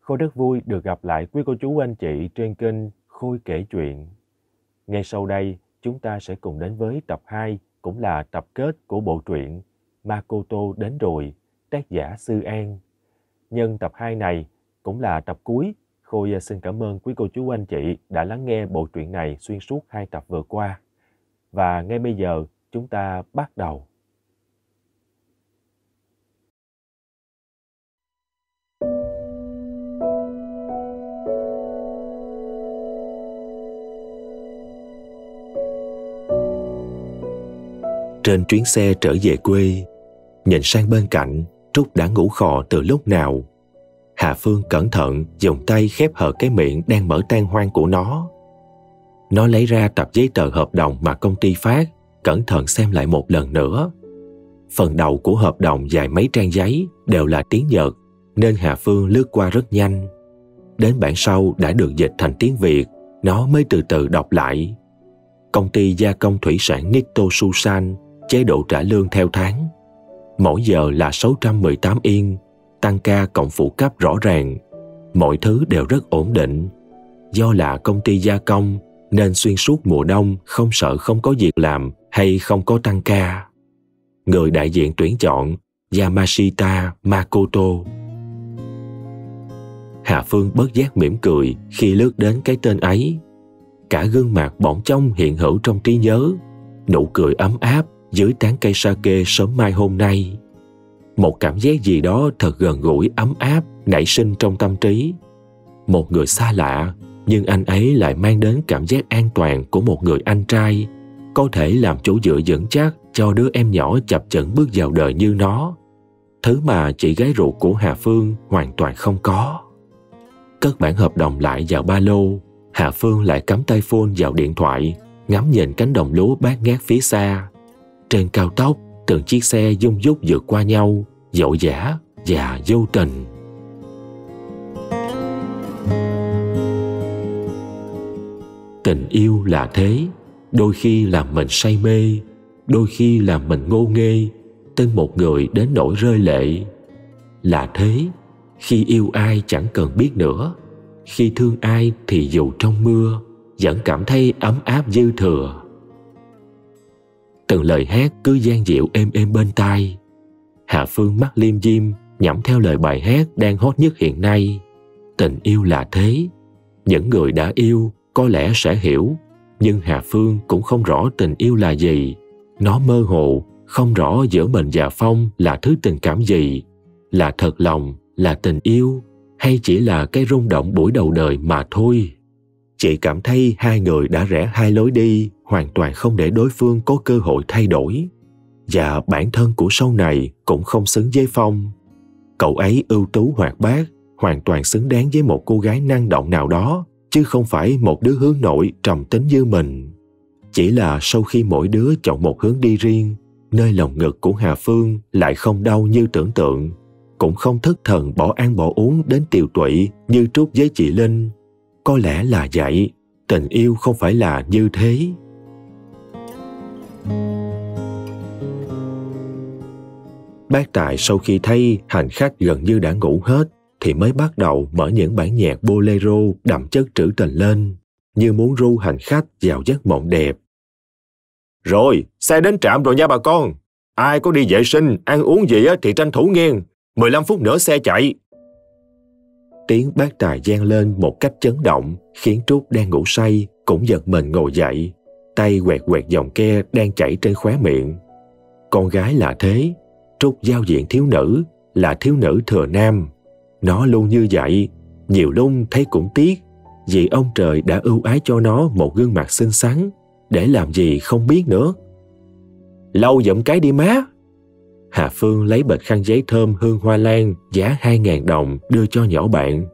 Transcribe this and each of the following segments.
Khôi rất vui được gặp lại quý cô chú anh chị trên kênh Khôi kể chuyện. Ngay sau đây, chúng ta sẽ cùng đến với tập 2, cũng là tập kết của bộ truyện Makoto đến rồi, tác giả Sư An. Nhân tập 2 này cũng là tập cuối, Khôi xin cảm ơn quý cô chú anh chị đã lắng nghe bộ truyện này xuyên suốt 2 tập vừa qua. Và ngay bây giờ, chúng ta bắt đầu. Trên chuyến xe trở về quê, nhìn sang bên cạnh, Trúc đã ngủ khò từ lúc nào. Hà Phương cẩn thận dùng tay khép hờ cái miệng đang mở tan hoang của nó. Nó lấy ra tập giấy tờ hợp đồng mà công ty phát, cẩn thận xem lại một lần nữa. Phần đầu của hợp đồng dài mấy trang giấy đều là tiếng Nhật, nên Hà Phương lướt qua rất nhanh. Đến bản sau đã được dịch thành tiếng Việt, nó mới từ từ đọc lại. Công ty gia công thủy sản Nitto Susan, chế độ trả lương theo tháng. Mỗi giờ là 618 yên, tăng ca cộng phụ cấp rõ ràng. Mọi thứ đều rất ổn định. Do là công ty gia công nên xuyên suốt mùa đông không sợ không có việc làm hay không có tăng ca. Người đại diện tuyển chọn Yamashita Makoto. Hà Phương bất giác mỉm cười khi lướt đến cái tên ấy. Cả gương mặt bỗng chốc hiện hữu trong trí nhớ, nụ cười ấm áp dưới tán cây sake sớm mai hôm nay. Một cảm giác gì đó thật gần gũi ấm áp nảy sinh trong tâm trí. Một người xa lạ, nhưng anh ấy lại mang đến cảm giác an toàn của một người anh trai, có thể làm chỗ dựa vững chắc cho đứa em nhỏ chập chững bước vào đời như nó. Thứ mà chị gái ruột của Hà Phương hoàn toàn không có. Cất bản hợp đồng lại vào ba lô, Hà Phương lại cắm tay phone vào điện thoại, ngắm nhìn cánh đồng lúa bát ngát phía xa. Trên cao tốc, từng chiếc xe dung dút vượt qua nhau, dội dã và vô tình. Tình yêu là thế, đôi khi làm mình say mê, đôi khi làm mình ngô nghê, tin một người đến nỗi rơi lệ. Là thế, khi yêu ai chẳng cần biết nữa, khi thương ai thì dù trong mưa, vẫn cảm thấy ấm áp dư thừa. Từng lời hát cứ vang dịu êm êm bên tai. Hà Phương mắt liêm diêm nhẩm theo lời bài hát đang hot nhất hiện nay. Tình yêu là thế. Những người đã yêu có lẽ sẽ hiểu, nhưng Hà Phương cũng không rõ tình yêu là gì. Nó mơ hồ, không rõ giữa mình và Phong là thứ tình cảm gì, là thật lòng, là tình yêu, hay chỉ là cái rung động buổi đầu đời mà thôi. Chị cảm thấy hai người đã rẽ hai lối đi, hoàn toàn không để đối phương có cơ hội thay đổi. Và bản thân của sau này cũng không xứng với Phong. Cậu ấy ưu tú hoạt bát, hoàn toàn xứng đáng với một cô gái năng động nào đó, chứ không phải một đứa hướng nội trầm tính như mình. Chỉ là sau khi mỗi đứa chọn một hướng đi riêng, nơi lòng ngực của Hà Phương lại không đau như tưởng tượng, cũng không thất thần bỏ ăn bỏ uống đến tiều tụy như Trúc với chị Linh. Có lẽ là vậy, tình yêu không phải là như thế. Bác Tài sau khi thấy hành khách gần như đã ngủ hết thì mới bắt đầu mở những bản nhạc bolero đậm chất trữ tình lên, như muốn ru hành khách vào giấc mộng đẹp. Rồi, xe đến trạm rồi nha bà con. Ai có đi vệ sinh, ăn uống gì thì tranh thủ nghe. 15 phút nữa xe chạy. Tiếng bác Tài vang lên một cách chấn động, khiến Trúc đang ngủ say cũng giật mình ngồi dậy, tay quẹt quẹt dòng ke đang chảy trên khóe miệng. Con gái là thế, Trúc giao diện thiếu nữ, là thiếu nữ thừa nam. Nó luôn như vậy, nhiều lúc thấy cũng tiếc, vì ông trời đã ưu ái cho nó một gương mặt xinh xắn, để làm gì không biết nữa. Lau giùm cái đi má. Hà Phương lấy bịch khăn giấy thơm hương hoa lan giá 2.000 đồng đưa cho nhỏ bạn.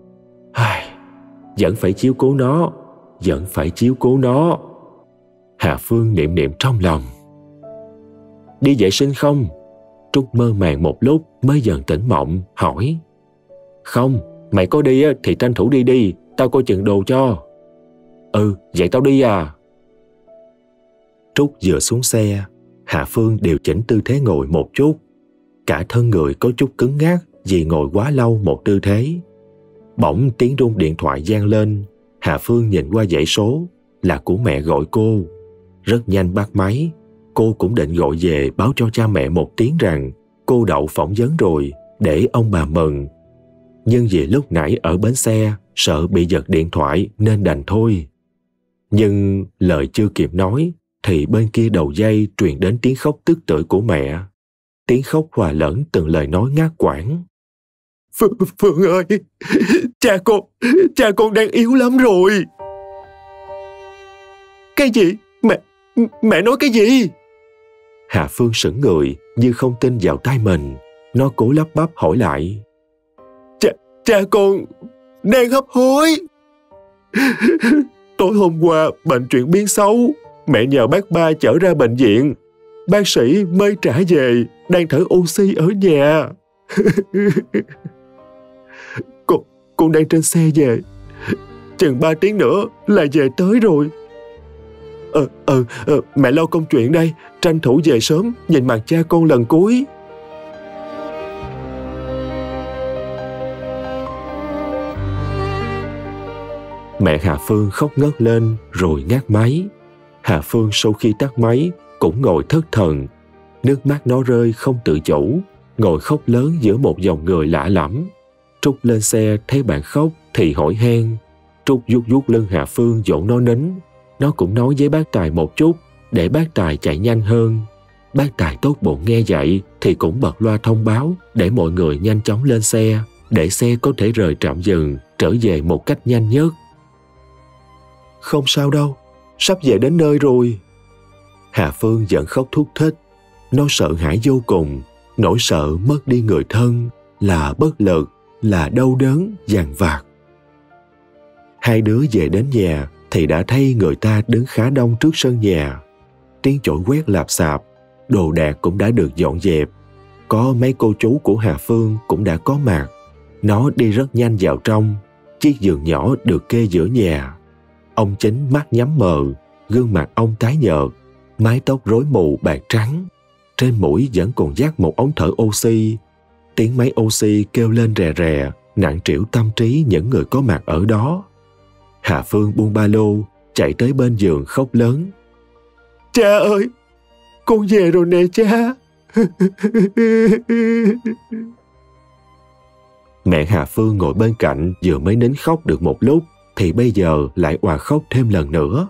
Vẫn phải chiếu cố nó, vẫn phải chiếu cố nó. Hà Phương niệm niệm trong lòng. Đi vệ sinh không? Trúc mơ màng một lúc mới dần tỉnh mộng, hỏi. Không, mày có đi thì tranh thủ đi, tao coi chừng đồ cho. Ừ, vậy tao đi à. Trúc vừa xuống xe, Hà Phương điều chỉnh tư thế ngồi một chút. Cả thân người có chút cứng ngắc vì ngồi quá lâu một tư thế. Bỗng tiếng rung điện thoại vang lên. Hà Phương nhìn qua dãy số, là của mẹ gọi cô. Rất nhanh bắt máy. Cô cũng định gọi về báo cho cha mẹ một tiếng rằng cô đậu phỏng vấn rồi, để ông bà mừng. Nhưng vì lúc nãy ở bến xe sợ bị giật điện thoại nên đành thôi. Nhưng lời chưa kịp nói thì bên kia đầu dây truyền đến tiếng khóc tức tưởi của mẹ. Tiếng khóc hòa lẫn từng lời nói ngắt quãng. Phương ơi, cha con đang yếu lắm rồi. Cái gì? Mẹ nói cái gì? Hà Phương sững người như không tin vào tai mình. Nó cố lắp bắp hỏi lại. Cha con đang hấp hối. Tối hôm qua bệnh chuyển biến xấu. Mẹ nhờ bác Ba chở ra bệnh viện. Bác sĩ mới trả về, đang thở oxy ở nhà. Con đang trên xe về. Chừng 3 tiếng nữa là về tới rồi. Mẹ lo công chuyện đây, tranh thủ về sớm nhìn mặt cha con lần cuối. Mẹ Hà Phương khóc ngất lên rồi ngắt máy. Hà Phương sau khi tắt máy cũng ngồi thất thần. Nước mắt nó rơi không tự chủ, ngồi khóc lớn giữa một dòng người lạ lẫm. Trúc lên xe thấy bạn khóc thì hỏi han. Trúc vuốt lưng Hà Phương dỗ nó nín. Nó cũng nói với bác Tài một chút để bác Tài chạy nhanh hơn. Bác Tài tốt bụng nghe vậy thì cũng bật loa thông báo để mọi người nhanh chóng lên xe, để xe có thể rời trạm dừng trở về một cách nhanh nhất. Không sao đâu, sắp về đến nơi rồi. Hà Phương vẫn khóc thút thít. Nó sợ hãi vô cùng, nỗi sợ mất đi người thân, là bất lực, là đau đớn, dằn vặt. Hai đứa về đến nhà thì đã thấy người ta đứng khá đông trước sân nhà. Tiếng chổi quét lạp xạp, đồ đạc cũng đã được dọn dẹp. Có mấy cô chú của Hà Phương cũng đã có mặt. Nó đi rất nhanh vào trong. Chiếc giường nhỏ được kê giữa nhà. Ông Chính mắt nhắm mờ, gương mặt ông tái nhợt, mái tóc rối mù bạc trắng. Trên mũi vẫn còn dắt một ống thở oxy. Tiếng máy oxy kêu lên rè rè, nặng trĩu tâm trí những người có mặt ở đó. Hà Phương buông ba lô, chạy tới bên giường khóc lớn. Cha ơi, con về rồi nè cha. Mẹ Hà Phương ngồi bên cạnh vừa mới nín khóc được một lúc thì bây giờ lại òa khóc thêm lần nữa.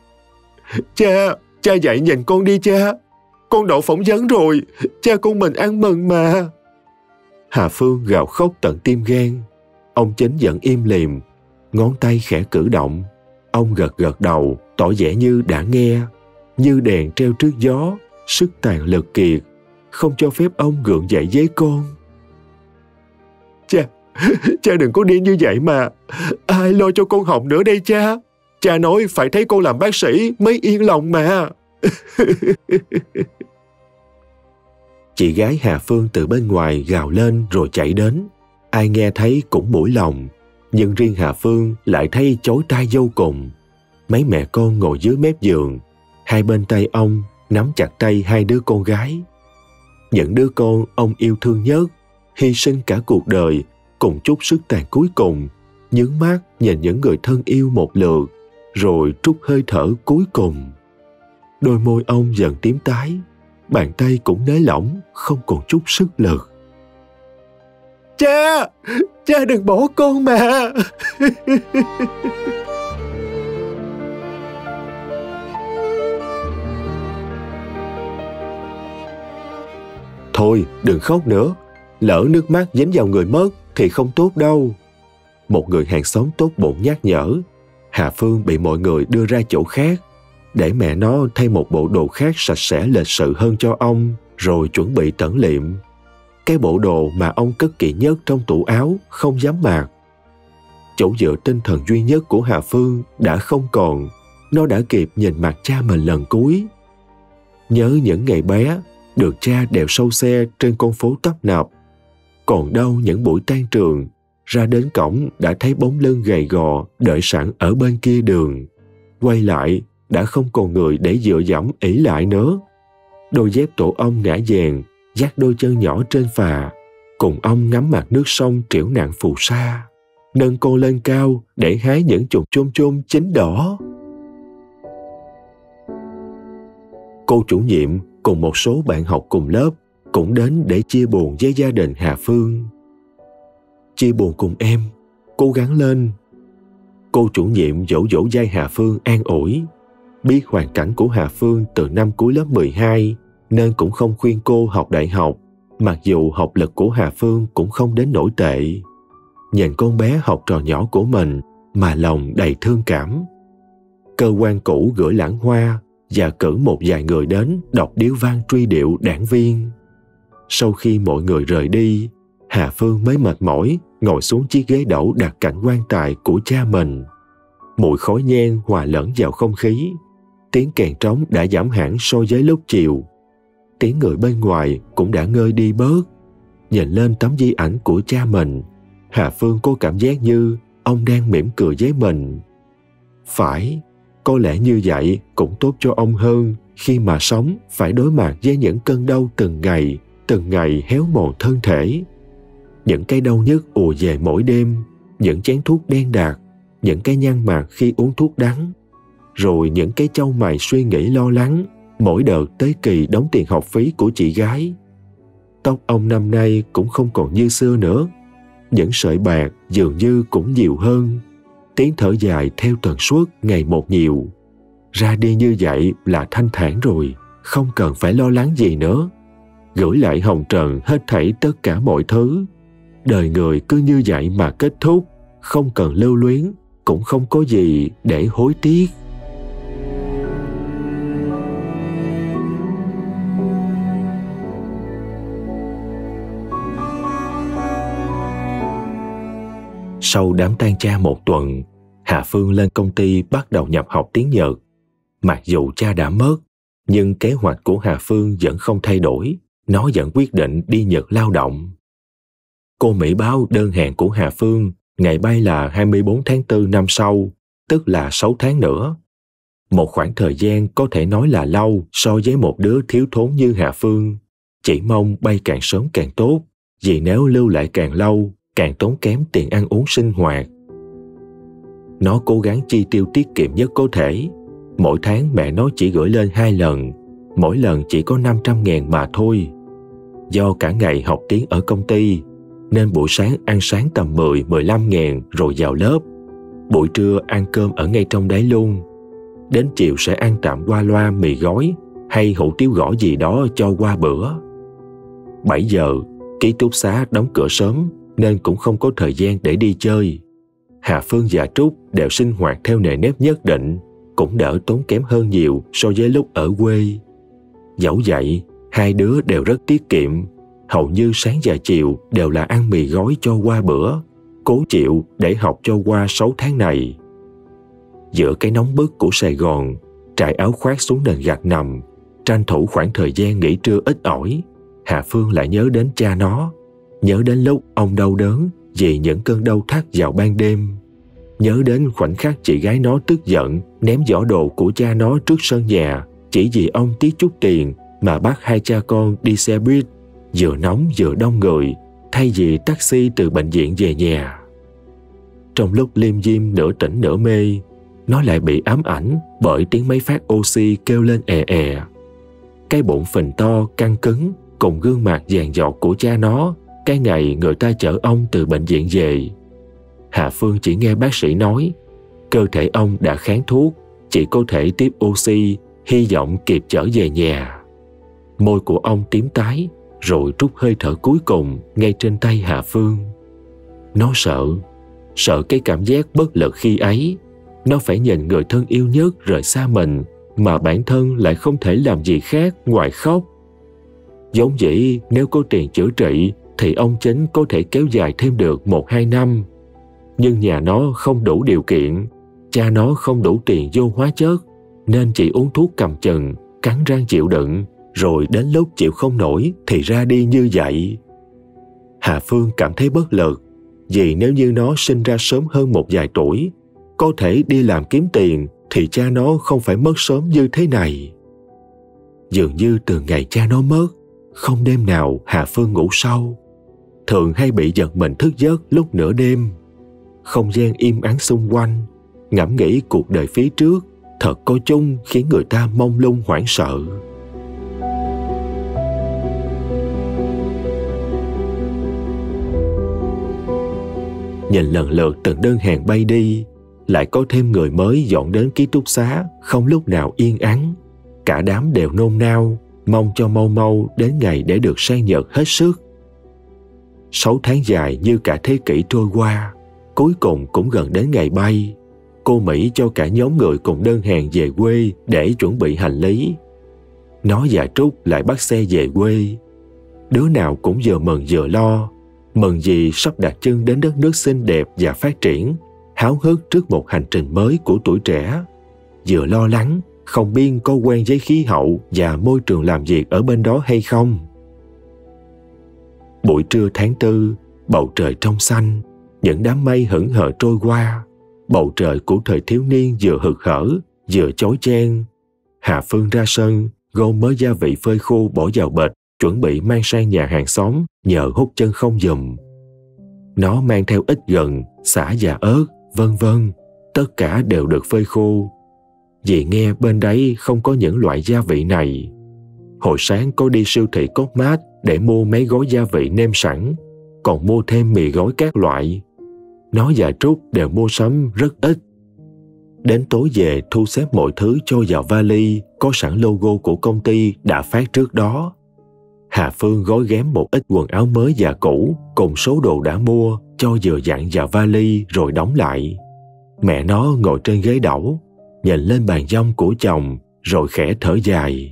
Cha dậy nhìn con đi cha. Con đậu phỏng vấn rồi, cha con mình ăn mừng mà. Hà Phương gào khóc tận tim gan. Ông Chính vẫn im lìm, ngón tay khẽ cử động. Ông gật đầu, tỏ vẻ như đã nghe, như đèn treo trước gió, sức tàn lực kiệt, không cho phép ông gượng dậy với con. Cha đừng có điên như vậy mà. Ai lo cho con học nữa đây cha? Cha nói phải thấy con làm bác sĩ mới yên lòng mà. Chị gái Hà Phương từ bên ngoài gào lên rồi chạy đến. Ai nghe thấy cũng mũi lòng, nhưng riêng Hà Phương lại thấy chói tai vô cùng. Mấy mẹ con ngồi dưới mép giường, hai bên tay ông nắm chặt tay hai đứa con gái. Những đứa con ông yêu thương nhất, hy sinh cả cuộc đời cùng chút sức tàn cuối cùng, nhướng mắt nhìn những người thân yêu một lượt, rồi trút hơi thở cuối cùng. Đôi môi ông dần tím tái, bàn tay cũng nới lỏng, không còn chút sức lực. Cha đừng bỏ con mà. Thôi đừng khóc nữa, lỡ nước mắt dính vào người mất thì không tốt đâu. Một người hàng xóm tốt bụng nhắc nhở. Hà Phương bị mọi người đưa ra chỗ khác, để mẹ nó thay một bộ đồ khác sạch sẽ lịch sự hơn cho ông, rồi chuẩn bị tẩn liệm. Cái bộ đồ mà ông cất kỹ nhất trong tủ áo không dám mặc. Chỗ dựa tinh thần duy nhất của Hà Phương đã không còn. Nó đã kịp nhìn mặt cha mình lần cuối. Nhớ những ngày bé, được cha đèo sau xe trên con phố tấp nập. Còn đâu những buổi tan trường, ra đến cổng đã thấy bóng lưng gầy gò đợi sẵn ở bên kia đường. Quay lại, đã không còn người để dựa dẫm ỷ lại nữa. Đôi dép tổ ong ngã vàng, dắt đôi chân nhỏ trên phà, cùng ông ngắm mặt nước sông triểu nặng phù sa. nâng cô lên cao để hái những chùm chôm chôm chín đỏ. Cô chủ nhiệm cùng một số bạn học cùng lớp cũng đến để chia buồn với gia đình Hà Phương. Chia buồn cùng em, cố gắng lên. Cô chủ nhiệm dỗ vai Hà Phương an ủi. Biết hoàn cảnh của Hà Phương từ năm cuối lớp 12 nên cũng không khuyên cô học đại học, mặc dù học lực của Hà Phương cũng không đến nổi tệ. Nhìn con bé học trò nhỏ của mình mà lòng đầy thương cảm. Cơ quan cũ gửi lãng hoa và cử một vài người đến đọc điếu văn truy điệu đảng viên. Sau khi mọi người rời đi, Hà Phương mới mệt mỏi ngồi xuống chiếc ghế đẩu đặt cạnh quan tài của cha mình. Mùi khói nhang hòa lẫn vào không khí. Tiếng kèn trống đã giảm hẳn so với lúc chiều. Tiếng người bên ngoài cũng đã ngơi đi bớt. Nhìn lên tấm di ảnh của cha mình, Hà Phương có cảm giác như ông đang mỉm cười với mình. Phải, có lẽ như vậy cũng tốt cho ông hơn khi mà sống phải đối mặt với những cơn đau từng ngày héo mòn thân thể. Những cái đau nhức ùa về mỗi đêm, những chén thuốc đen đặc, những cái nhăn mặt khi uống thuốc đắng, rồi những cái chau mày suy nghĩ lo lắng mỗi đợt tới kỳ đóng tiền học phí của chị gái. Tóc ông năm nay cũng không còn như xưa nữa. Những sợi bạc dường như cũng nhiều hơn. Tiếng thở dài theo tần suất ngày một nhiều. Ra đi như vậy là thanh thản rồi, không cần phải lo lắng gì nữa. Gửi lại hồng trần hết thảy tất cả mọi thứ. Đời người cứ như vậy mà kết thúc, không cần lưu luyến, cũng không có gì để hối tiếc. Sau đám tang cha một tuần, Hà Phương lên công ty bắt đầu nhập học tiếng Nhật. Mặc dù cha đã mất, nhưng kế hoạch của Hà Phương vẫn không thay đổi. Nó vẫn quyết định đi Nhật lao động. Cô Mỹ báo đơn hàng của Hà Phương ngày bay là 24 tháng 4 năm sau, tức là 6 tháng nữa. Một khoảng thời gian có thể nói là lâu so với một đứa thiếu thốn như Hà Phương. Chỉ mong bay càng sớm càng tốt, vì nếu lưu lại càng lâu, càng tốn kém tiền ăn uống sinh hoạt. Nó cố gắng chi tiêu tiết kiệm nhất có thể. Mỗi tháng mẹ nó chỉ gửi lên 2 lần, mỗi lần chỉ có 500.000 mà thôi. Do cả ngày học tiếng ở công ty, nên buổi sáng ăn sáng tầm 10-15.000 rồi vào lớp. Buổi trưa ăn cơm ở ngay trong đấy luôn. Đến chiều sẽ ăn tạm qua loa mì gói hay hủ tiếu gõ gì đó cho qua bữa. 7 giờ, ký túc xá đóng cửa sớm nên cũng không có thời gian để đi chơi. Hà Phương và Trúc đều sinh hoạt theo nề nếp nhất định, cũng đỡ tốn kém hơn nhiều so với lúc ở quê. Dẫu vậy, hai đứa đều rất tiết kiệm. Hầu như sáng và chiều đều là ăn mì gói cho qua bữa, cố chịu để học cho qua 6 tháng này. Giữa cái nóng bức của Sài Gòn, trải áo khoác xuống nền gạch nằm, tranh thủ khoảng thời gian nghỉ trưa ít ỏi, Hà Phương lại nhớ đến cha nó, nhớ đến lúc ông đau đớn vì những cơn đau thắt vào ban đêm, nhớ đến khoảnh khắc chị gái nó tức giận ném giỏ đồ của cha nó trước sân nhà chỉ vì ông tiếc chút tiền mà bắt hai cha con đi xe buýt, vừa nóng vừa đông người, thay vì taxi từ bệnh viện về nhà. Trong lúc liêm diêm nửa tỉnh nửa mê, nó lại bị ám ảnh bởi tiếng máy phát oxy kêu lên è è. Cái bụng phình to căng cứng cùng gương mặt vàng giọt của cha nó cái ngày người ta chở ông từ bệnh viện về. Hà Phương chỉ nghe bác sĩ nói cơ thể ông đã kháng thuốc, chỉ có thể tiếp oxy, hy vọng kịp trở về nhà. Môi của ông tím tái rồi trút hơi thở cuối cùng ngay trên tay Hà Phương. Nó sợ cái cảm giác bất lực khi ấy. Nó phải nhìn người thân yêu nhất rời xa mình, mà bản thân lại không thể làm gì khác ngoài khóc. Vốn dĩ nếu có tiền chữa trị thì ông Chính có thể kéo dài thêm được 1-2 năm. Nhưng nhà nó không đủ điều kiện, cha nó không đủ tiền vô hóa chất, nên chỉ uống thuốc cầm chừng, cắn răng chịu đựng, rồi đến lúc chịu không nổi thì ra đi như vậy. Hà Phương cảm thấy bất lực, vì nếu như nó sinh ra sớm hơn một vài tuổi, có thể đi làm kiếm tiền, thì cha nó không phải mất sớm như thế này. Dường như từ ngày cha nó mất, không đêm nào Hà Phương ngủ sâu. Thường hay bị giật mình thức giấc lúc nửa đêm. không gian im ắng xung quanh, ngẫm nghĩ cuộc đời phía trước, thật có chung khiến người ta mông lung hoảng sợ. Nhìn lần lượt từng đơn hàng bay đi, lại có thêm người mới dọn đến ký túc xá, không lúc nào yên ắng. Cả đám đều nôn nao, mong cho mau mau đến ngày để được sang Nhật hết sức. 6 tháng dài như cả thế kỷ trôi qua, cuối cùng cũng gần đến ngày bay. Cô Mỹ cho cả nhóm người cùng đơn hàng về quê để chuẩn bị hành lý. Nó và Trúc lại bắt xe về quê. Đứa nào cũng vừa mừng vừa lo, mừng vì sắp đặt chân đến đất nước xinh đẹp và phát triển, háo hức trước một hành trình mới của tuổi trẻ. Vừa lo lắng, không biết có quen với khí hậu và môi trường làm việc ở bên đó hay không. Buổi trưa tháng 4, bầu trời trong xanh, những đám mây hững hờ trôi qua. Bầu trời của thời thiếu niên vừa hực hở, vừa chói chang. Hà Phương ra sân, gom mớ gia vị phơi khô bỏ vào bịch, chuẩn bị mang sang nhà hàng xóm nhờ hút chân không giùm. Nó mang theo ít gừng, sả và ớt, vân vân, tất cả đều được phơi khô. Vì nghe bên đấy không có những loại gia vị này. Hồi sáng có đi siêu thị Copmart để mua mấy gói gia vị nêm sẵn, còn mua thêm mì gói các loại. Nó và Trúc đều mua sắm rất ít. Đến tối về thu xếp mọi thứ cho vào vali có sẵn logo của công ty đã phát trước đó. Hà Phương gói ghém một ít quần áo mới và cũ cùng số đồ đã mua cho vừa dặn vào vali rồi đóng lại. Mẹ nó ngồi trên ghế đẩu, nhìn lên bàn dông của chồng rồi khẽ thở dài.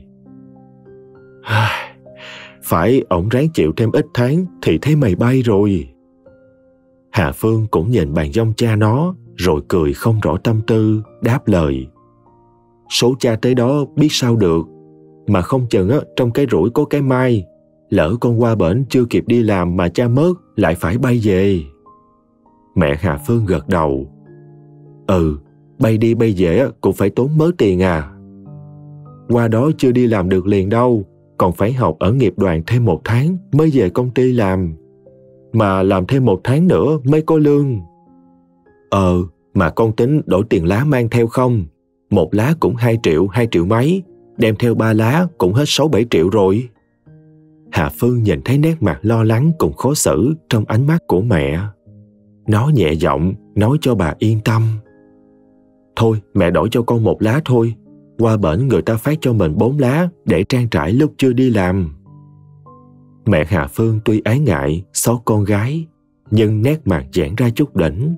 Phải ổng ráng chịu thêm ít tháng thì thấy mày bay rồi. Hà Phương cũng nhìn bàn dông cha nó rồi cười không rõ tâm tư, đáp lời. Số cha tới đó biết sao được, mà không chừng trong cái rủi có cái mai. Lỡ con qua bển chưa kịp đi làm mà cha mất lại phải bay về. Mẹ Hà Phương gật đầu. Bay đi bay về cũng phải tốn mớ tiền à. Qua đó chưa đi làm được liền đâu, còn phải học ở nghiệp đoàn thêm 1 tháng mới về công ty làm. Mà làm thêm 1 tháng nữa mới có lương. Mà con tính đổi tiền lá mang theo không? 1 lá cũng 2 triệu mấy, đem theo 3 lá cũng hết 6-7 triệu rồi. Hà Phương nhìn thấy nét mặt lo lắng cùng khó xử trong ánh mắt của mẹ. Nó nhẹ giọng nói cho bà yên tâm. Thôi mẹ đổi cho con 1 lá thôi, qua bển người ta phát cho mình 4 lá để trang trải lúc chưa đi làm. Mẹ Hà Phương tuy ái ngại xót con gái, nhưng nét mặt giãn ra chút đỉnh.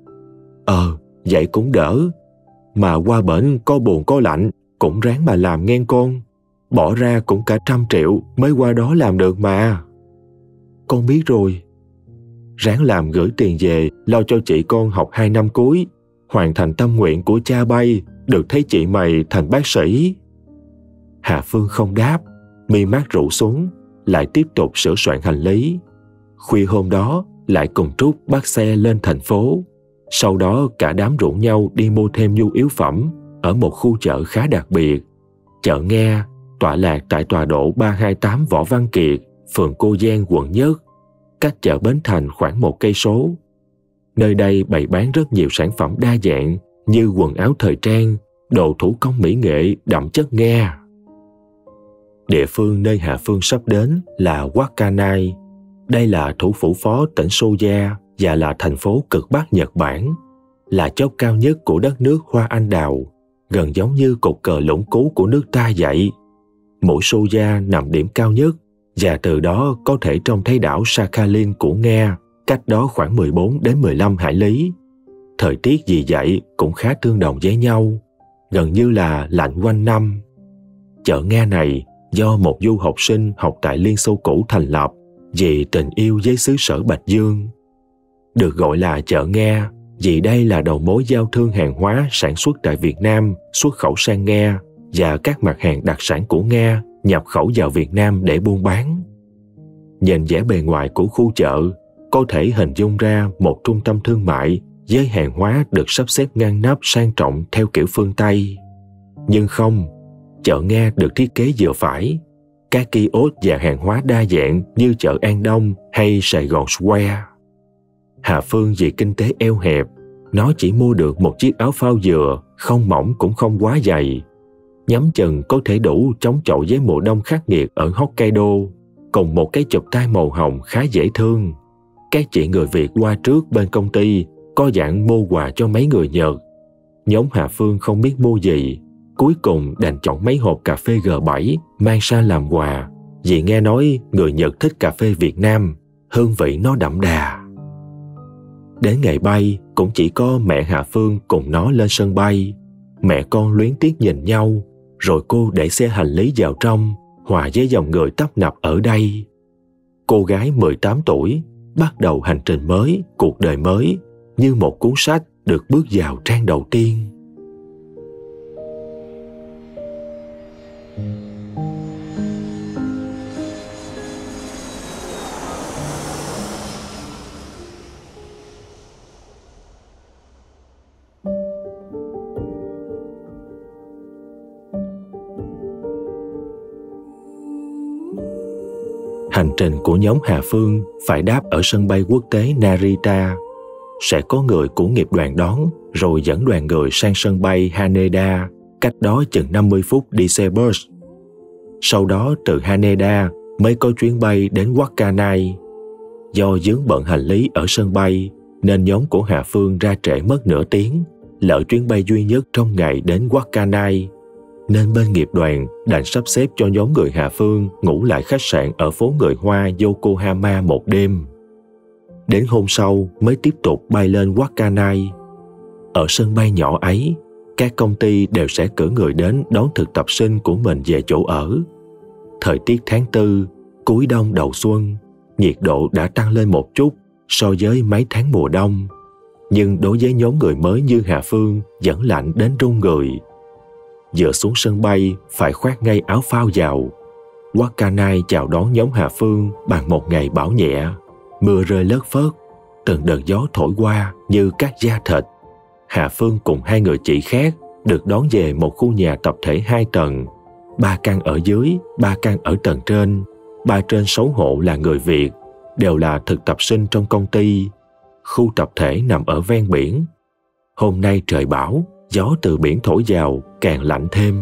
Vậy cũng đỡ. Mà qua bển có buồn có lạnh cũng ráng mà làm nghe con. Bỏ ra cũng cả 100 triệu mới qua đó làm được mà. Con biết rồi. Ráng làm gửi tiền về lo cho chị con học 2 năm cuối, hoàn thành tâm nguyện của cha bay, được thấy chị mày thành bác sĩ. Hà Phương không đáp, mi mắt rũ xuống, lại tiếp tục sửa soạn hành lý. Khuya hôm đó lại cùng Trúc bắt xe lên thành phố. Sau đó cả đám rủ nhau đi mua thêm nhu yếu phẩm ở một khu chợ khá đặc biệt. Chợ Nghe, tọa lạc tại tọa độ 328 Võ Văn Kiệt, phường Cô Giang, quận Nhất, cách chợ Bến Thành khoảng 1 cây số. Nơi đây bày bán rất nhiều sản phẩm đa dạng như quần áo thời trang, đồ thủ công mỹ nghệ đậm chất Nga. Địa phương nơi Hà Phương sắp đến là Wakkanai. Đây là thủ phủ phó tỉnh Soja và là thành phố cực Bắc Nhật Bản, là chóp cao nhất của đất nước hoa anh đào, gần giống như cột cờ lũng cú của nước ta vậy. Mũi Soja nằm điểm cao nhất và từ đó có thể trông thấy đảo Sakhalin của Nga, cách đó khoảng 14 đến 15 hải lý. Thời tiết vì vậy cũng khá tương đồng với nhau, gần như là lạnh quanh năm. Chợ Nga này do một du học sinh học tại Liên Xô cũ thành lập vì tình yêu với xứ sở Bạch Dương. Được gọi là chợ Nga vì đây là đầu mối giao thương hàng hóa sản xuất tại Việt Nam xuất khẩu sang Nga và các mặt hàng đặc sản của Nga nhập khẩu vào Việt Nam để buôn bán. Nhìn vẻ bề ngoài của khu chợ, có thể hình dung ra một trung tâm thương mại với hàng hóa được sắp xếp ngăn nắp sang trọng theo kiểu phương Tây. Nhưng không, chợ Nga được thiết kế vừa phải. Các kiosk và hàng hóa đa dạng như chợ An Đông hay Sài Gòn Square. Hà Phương vì kinh tế eo hẹp, nó chỉ mua được một chiếc áo phao dừa, không mỏng cũng không quá dày. Nhắm chừng có thể đủ chống chọi với mùa đông khắc nghiệt ở Hokkaido, cùng một cái chụp tay màu hồng khá dễ thương. Các chị người Việt qua trước bên công ty có dặn mua quà cho mấy người Nhật. Nhóm Hà Phương không biết mua gì, cuối cùng đành chọn mấy hộp cà phê G7 mang sang làm quà, vì nghe nói người Nhật thích cà phê Việt Nam, hương vị nó đậm đà. Đến ngày bay cũng chỉ có mẹ Hà Phương cùng nó lên sân bay. Mẹ con luyến tiếc nhìn nhau, rồi cô đẩy xe hành lý vào trong, hòa với dòng người tấp nập ở đây. Cô gái 18 tuổi bắt đầu hành trình mới, cuộc đời mới, như một cuốn sách được bước vào trang đầu tiên. Hành trình của nhóm Hà Phương phải đáp ở sân bay quốc tế Narita. Sẽ có người của nghiệp đoàn đón, rồi dẫn đoàn người sang sân bay Haneda, cách đó chừng 50 phút đi xe bus. Sau đó từ Haneda mới có chuyến bay đến Wakkanai. Do vướng bận hành lý ở sân bay, nên nhóm của Hà Phương ra trễ mất nửa tiếng, lỡ chuyến bay duy nhất trong ngày đến Wakkanai. Nên bên nghiệp đoàn đành sắp xếp cho nhóm người Hà Phương ngủ lại khách sạn ở phố người Hoa Yokohama một đêm. Đến hôm sau mới tiếp tục bay lên Wakkanai. Ở sân bay nhỏ ấy, các công ty đều sẽ cử người đến đón thực tập sinh của mình về chỗ ở. Thời tiết tháng 4, cuối đông đầu xuân, nhiệt độ đã tăng lên một chút so với mấy tháng mùa đông. Nhưng đối với nhóm người mới như Hà Phương vẫn lạnh đến run người. Vừa xuống sân bay phải khoác ngay áo phao vào. Wakkanai chào đón nhóm Hà Phương bằng một ngày bão nhẹ. Mưa rơi lất phất, từng đợt gió thổi qua như cắt da thịt. Hà Phương cùng hai người chị khác được đón về một khu nhà tập thể 2 tầng. 3 căn ở dưới, 3 căn ở tầng trên. 3 trên 6 hộ là người Việt, đều là thực tập sinh trong công ty. Khu tập thể nằm ở ven biển. Hôm nay trời bão, gió từ biển thổi vào càng lạnh thêm.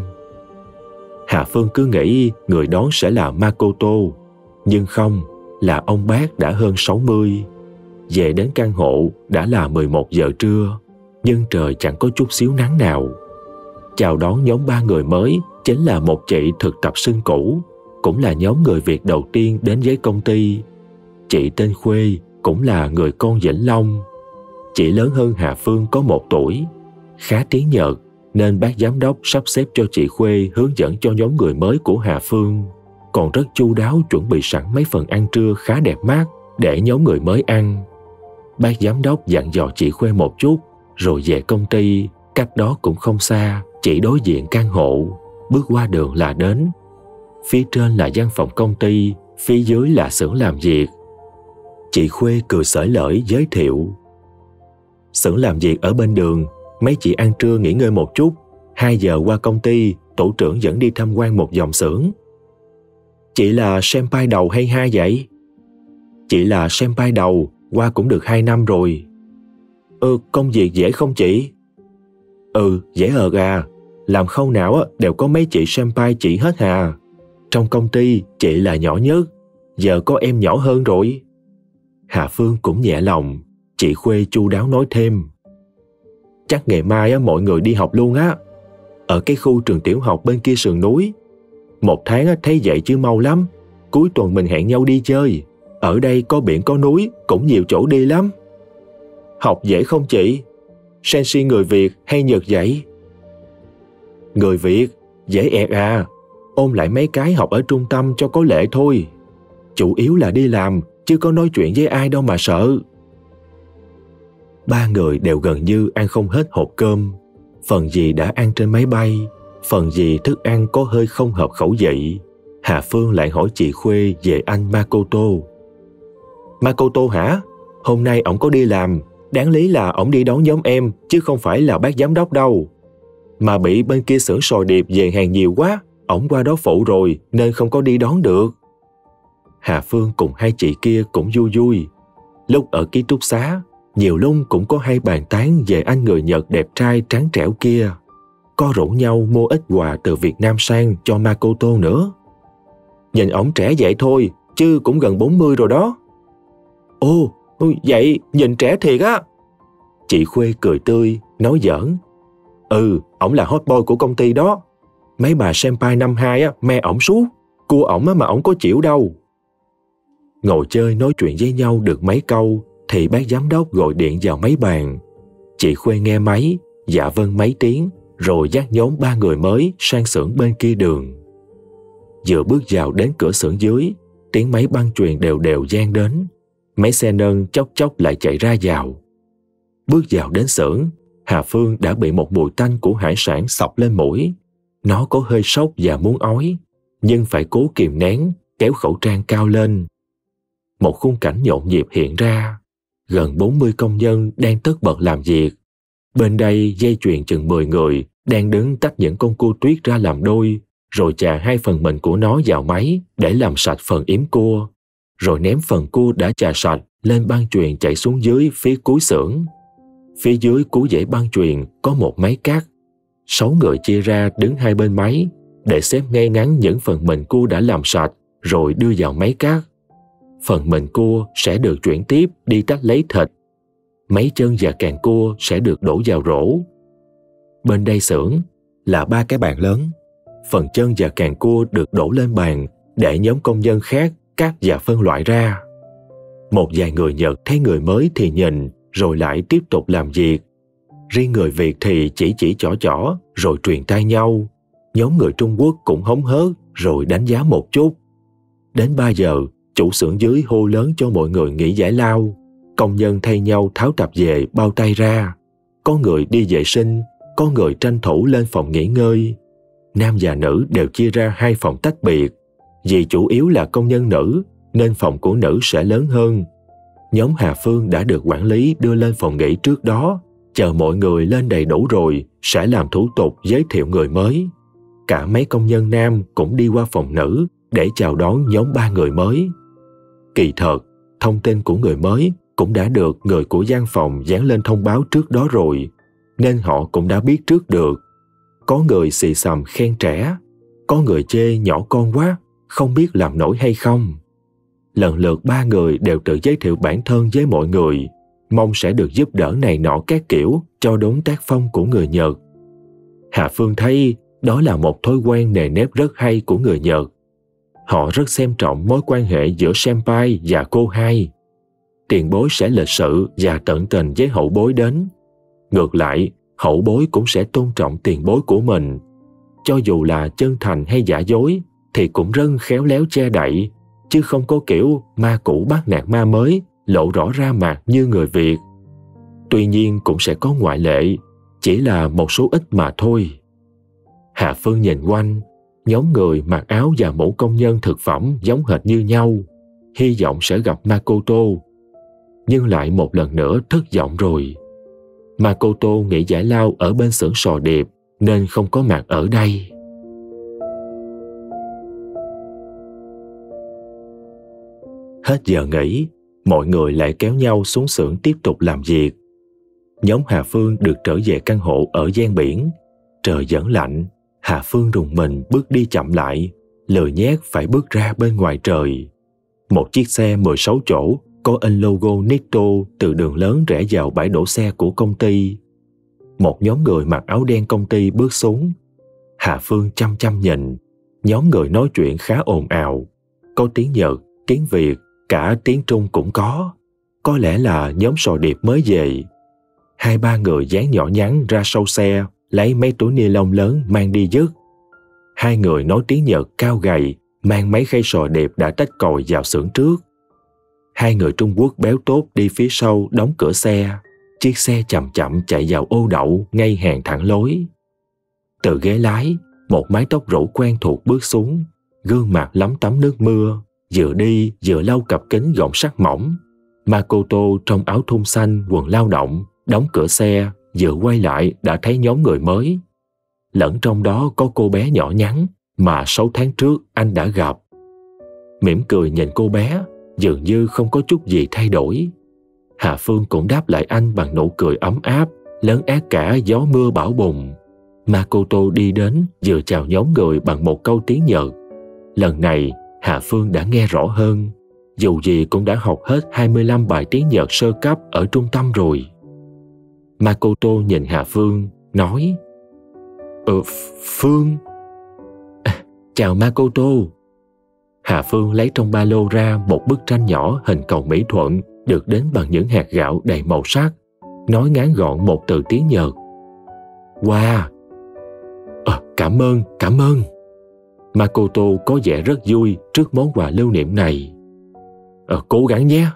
Hà Phương cứ nghĩ người đón sẽ là Makoto, nhưng không, là ông bác đã hơn 60. Về đến căn hộ đã là 11 giờ trưa, nhưng trời chẳng có chút xíu nắng nào. Chào đón nhóm 3 người mới chính là một chị thực tập sinh cũ, cũng là nhóm người Việt đầu tiên đến với công ty. Chị tên Khuê, cũng là người con Vĩnh Long. Chị lớn hơn Hà Phương có 1 tuổi, khá tiếng Nhật, nên bác giám đốc sắp xếp cho chị Khuê hướng dẫn cho nhóm người mới của Hà Phương, còn rất chu đáo chuẩn bị sẵn mấy phần ăn trưa khá đẹp mắt để nhóm người mới ăn. Bác giám đốc dặn dò chị Khuê một chút, rồi về công ty, cách đó cũng không xa, chỉ đối diện căn hộ, bước qua đường là đến. Phía trên là văn phòng công ty, phía dưới là xưởng làm việc. Chị Khuê cười xởi lởi giới thiệu. Xưởng làm việc ở bên đường, mấy chị ăn trưa nghỉ ngơi một chút, 2 giờ qua công ty, tổ trưởng dẫn đi tham quan một vòng xưởng. Chị là senpai đầu hay 2 vậy? Chị là senpai đầu, qua cũng được 2 năm rồi. Công việc dễ không chị? Dễ à, làm khâu nào đều có mấy chị senpai chị hết hà. Trong công ty, chị là nhỏ nhất, giờ có em nhỏ hơn rồi. Hà Phương cũng nhẹ lòng, chị Khuê chu đáo nói thêm. Chắc ngày mai mọi người đi học luôn á. Ở cái khu trường tiểu học bên kia sườn núi. 1 tháng thấy vậy chứ mau lắm. Cuối tuần mình hẹn nhau đi chơi. Ở đây có biển có núi, cũng nhiều chỗ đi lắm. Học dễ không chị? Senshi người Việt hay Nhật vậy? Người Việt, dễ ẹt à. Ôn lại mấy cái học ở trung tâm cho có lệ thôi. Chủ yếu là đi làm, chứ có nói chuyện với ai đâu mà sợ. 3 người đều gần như ăn không hết hộp cơm. Phần gì đã ăn trên máy bay, phần gì thức ăn có hơi không hợp khẩu vị. Hà Phương lại hỏi chị Khuê về anh Makoto. Makoto hả? Hôm nay ổng có đi làm, đáng lý là ổng đi đón nhóm em, chứ không phải là bác giám đốc đâu. Mà bị bên kia xưởng sòi điệp về hàng nhiều quá, ổng qua đó phụ rồi nên không có đi đón được. Hà Phương cùng hai chị kia cũng vui vui. Lúc ở ký túc xá, Nhiều lúc cũng có hay bàn tán về anh người Nhật đẹp trai trắng trẻo kia. Có rủ nhau mua ít quà từ Việt Nam sang cho Makoto nữa. Nhìn ổng trẻ vậy thôi, chứ cũng gần 40 rồi đó. Ồ, vậy nhìn trẻ thiệt á. Chị Khuê cười tươi, nói giỡn. Ổng là hot boy của công ty đó. Mấy bà senpai năm 2 á, me ổng suốt. Cua ổng á mà ổng có chịu đâu. Ngồi chơi nói chuyện với nhau được mấy câu thì bác giám đốc gọi điện vào máy bàn. Chị Khuê nghe máy, dạ vâng mấy tiếng, rồi dắt nhóm 3 người mới sang xưởng bên kia đường. Vừa bước vào đến cửa xưởng dưới, tiếng máy băng chuyền đều đều vang đến. Mấy xe nâng chốc chốc lại chạy ra vào. Bước vào đến xưởng, Hà Phương đã bị một mùi tanh của hải sản xộc lên mũi. Nó có hơi sốc và muốn ói, nhưng phải cố kìm nén, kéo khẩu trang cao lên. Một khung cảnh nhộn nhịp hiện ra. Gần 40 công nhân đang tất bật làm việc. Bên đây dây chuyền chừng 10 người đang đứng tách những con cua tuyết ra làm đôi, rồi chà 2 phần mình của nó vào máy để làm sạch phần yếm cua, rồi ném phần cua đã chà sạch lên băng chuyền chạy xuống dưới phía cuối xưởng. Phía dưới cuối dãy băng chuyền có một máy cắt. 6 người chia ra đứng hai bên máy để xếp ngay ngắn những phần mình cua đã làm sạch rồi đưa vào máy cắt. Phần mình cua sẽ được chuyển tiếp đi tách lấy thịt. Mấy chân và càng cua sẽ được đổ vào rổ. Bên đây xưởng là 3 cái bàn lớn. Phần chân và càng cua được đổ lên bàn để nhóm công nhân khác cắt và phân loại ra. Một vài người Nhật thấy người mới thì nhìn, rồi lại tiếp tục làm việc. Riêng người Việt thì chỉ chỏ rồi truyền tai nhau. Nhóm người Trung Quốc cũng hóng hớt rồi đánh giá một chút. Đến 3 giờ, chủ xưởng dưới hô lớn cho mọi người nghỉ giải lao. Công nhân thay nhau tháo tập về bao tay ra. Có người đi vệ sinh, có người tranh thủ lên phòng nghỉ ngơi. Nam và nữ đều chia ra 2 phòng tách biệt. Vì chủ yếu là công nhân nữ, nên phòng của nữ sẽ lớn hơn. Nhóm Hà Phương đã được quản lý đưa lên phòng nghỉ trước đó. Chờ mọi người lên đầy đủ rồi, sẽ làm thủ tục giới thiệu người mới. Cả mấy công nhân nam cũng đi qua phòng nữ để chào đón nhóm 3 người mới. Kỳ thật, thông tin của người mới cũng đã được người của văn phòng dán lên thông báo trước đó rồi, nên họ cũng đã biết trước được. Có người xì xầm khen trẻ, có người chê nhỏ con quá, không biết làm nổi hay không. Lần lượt 3 người đều tự giới thiệu bản thân với mọi người, mong sẽ được giúp đỡ này nọ các kiểu cho đúng tác phong của người Nhật. Hà Phương thấy đó là một thói quen nề nếp rất hay của người Nhật. Họ rất xem trọng mối quan hệ giữa senpai và cô hai. Tiền bối sẽ lịch sự và tận tình với hậu bối đến. Ngược lại, hậu bối cũng sẽ tôn trọng tiền bối của mình. Cho dù là chân thành hay giả dối, thì cũng rất khéo léo che đậy, chứ không có kiểu ma cũ bắt nạt ma mới, lộ rõ ra mặt như người Việt. Tuy nhiên cũng sẽ có ngoại lệ, chỉ là một số ít mà thôi. Hà Phương nhìn quanh, nhóm người mặc áo và mũ công nhân thực phẩm giống hệt như nhau, hy vọng sẽ gặp Makoto. Nhưng lại một lần nữa thất vọng rồi. Makoto nghỉ giải lao ở bên xưởng sò điệp nên không có mặt ở đây. Hết giờ nghỉ, mọi người lại kéo nhau xuống xưởng tiếp tục làm việc. Nhóm Hà Phương được trở về căn hộ ở gian biển. Trời vẫn lạnh, Hà Phương rùng mình bước đi chậm lại, lười nhác phải bước ra bên ngoài trời. Một chiếc xe 16 chỗ có in logo Nitto từ đường lớn rẽ vào bãi đổ xe của công ty. Một nhóm người mặc áo đen công ty bước xuống. Hà Phương chăm chăm nhìn, nhóm người nói chuyện khá ồn ào. Có tiếng Nhật, tiếng Việt, cả tiếng Trung cũng có. Có lẽ là nhóm sò điệp mới về. 2-3 người dáng nhỏ nhắn ra sau xe, lấy mấy túi ni lông lớn mang đi dứt. 2 người nói tiếng Nhật cao gầy, mang mấy khay sò điệp đã tách còi vào xưởng trước. 2 người Trung Quốc béo tốt đi phía sau đóng cửa xe. Chiếc xe chậm chậm chạy vào ô đậu ngay hàng thẳng lối. Từ ghế lái, một mái tóc rủ quen thuộc bước xuống, gương mặt lấm tấm nước mưa, vừa đi vừa lau cặp kính gọng sắt mỏng. Makoto trong áo thun xanh quần lao động, đóng cửa xe, vừa quay lại đã thấy nhóm người mới. Lẫn trong đó có cô bé nhỏ nhắn mà 6 tháng trước anh đã gặp. Mỉm cười nhìn cô bé, dường như không có chút gì thay đổi. Hà Phương cũng đáp lại anh bằng nụ cười ấm áp, lấn át cả gió mưa bão bùng. Makoto đi đến vừa chào nhóm người bằng một câu tiếng Nhật. Lần này, Hà Phương đã nghe rõ hơn, dù gì cũng đã học hết 25 bài tiếng Nhật sơ cấp ở trung tâm rồi. Makoto nhìn Hà Phương, nói: Phương... Chào Makoto. Hà Phương lấy trong ba lô ra một bức tranh nhỏ hình cầu Mỹ Thuận được đính bằng những hạt gạo đầy màu sắc, nói ngắn gọn một từ tiếng Nhật: Wow. Cảm ơn. Makoto có vẻ rất vui trước món quà lưu niệm này. Cố gắng nhé.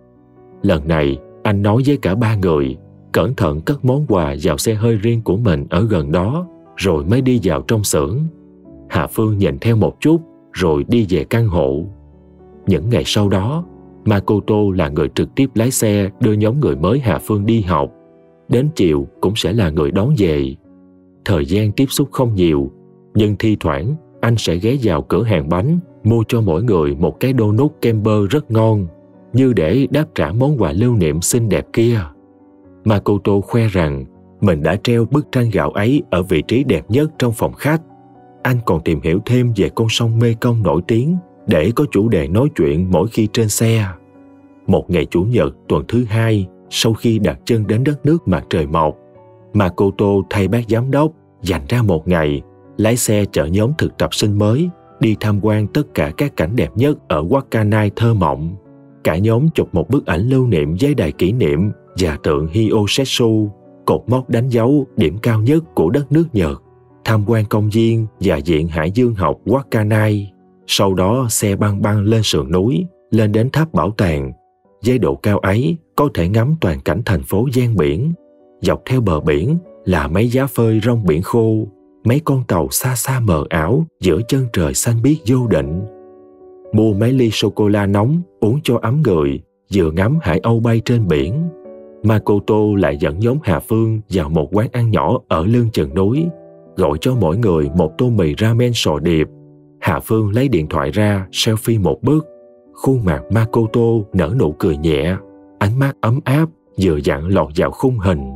Lần này, anh nói với cả ba người, cẩn thận cất món quà vào xe hơi riêng của mình ở gần đó, rồi mới đi vào trong xưởng. Hà Phương nhìn theo một chút, rồi đi về căn hộ. Những ngày sau đó, Makoto là người trực tiếp lái xe đưa nhóm người mới Hà Phương đi học. Đến chiều cũng sẽ là người đón về. Thời gian tiếp xúc không nhiều, nhưng thi thoảng anh sẽ ghé vào cửa hàng bánh, mua cho mỗi người một cái donut kem bơ rất ngon, như để đáp trả món quà lưu niệm xinh đẹp kia. Makoto khoe rằng mình đã treo bức tranh gạo ấy ở vị trí đẹp nhất trong phòng khách. Anh còn tìm hiểu thêm về con sông Mekong nổi tiếng để có chủ đề nói chuyện mỗi khi trên xe. Một ngày Chủ nhật tuần thứ 2 sau khi đặt chân đến đất nước mặt trời mọc, Makoto thay bác giám đốc dành ra một ngày lái xe chở nhóm thực tập sinh mới đi tham quan tất cả các cảnh đẹp nhất ở Wakkanai thơ mộng. Cả nhóm chụp một bức ảnh lưu niệm với đài kỷ niệm và tượng Hyosetsu, cột mốc đánh dấu điểm cao nhất của đất nước Nhật, tham quan công viên và viện hải dương học Wakkanai. Sau đó xe băng băng lên sườn núi, lên đến tháp bảo tàng. Với độ cao ấy có thể ngắm toàn cảnh thành phố gian biển. Dọc theo bờ biển là mấy giá phơi rong biển khô, mấy con tàu xa xa mờ ảo giữa chân trời xanh biếc vô định. Mua mấy ly sô-cô-la nóng uống cho ấm người, vừa ngắm hải âu bay trên biển. Makoto lại dẫn nhóm Hà Phương vào một quán ăn nhỏ ở lưng chừng núi, gọi cho mỗi người một tô mì ramen sò điệp. Hà Phương lấy điện thoại ra selfie một bức. Khuôn mặt Makoto nở nụ cười nhẹ, ánh mắt ấm áp vừa dặn lọt vào khung hình.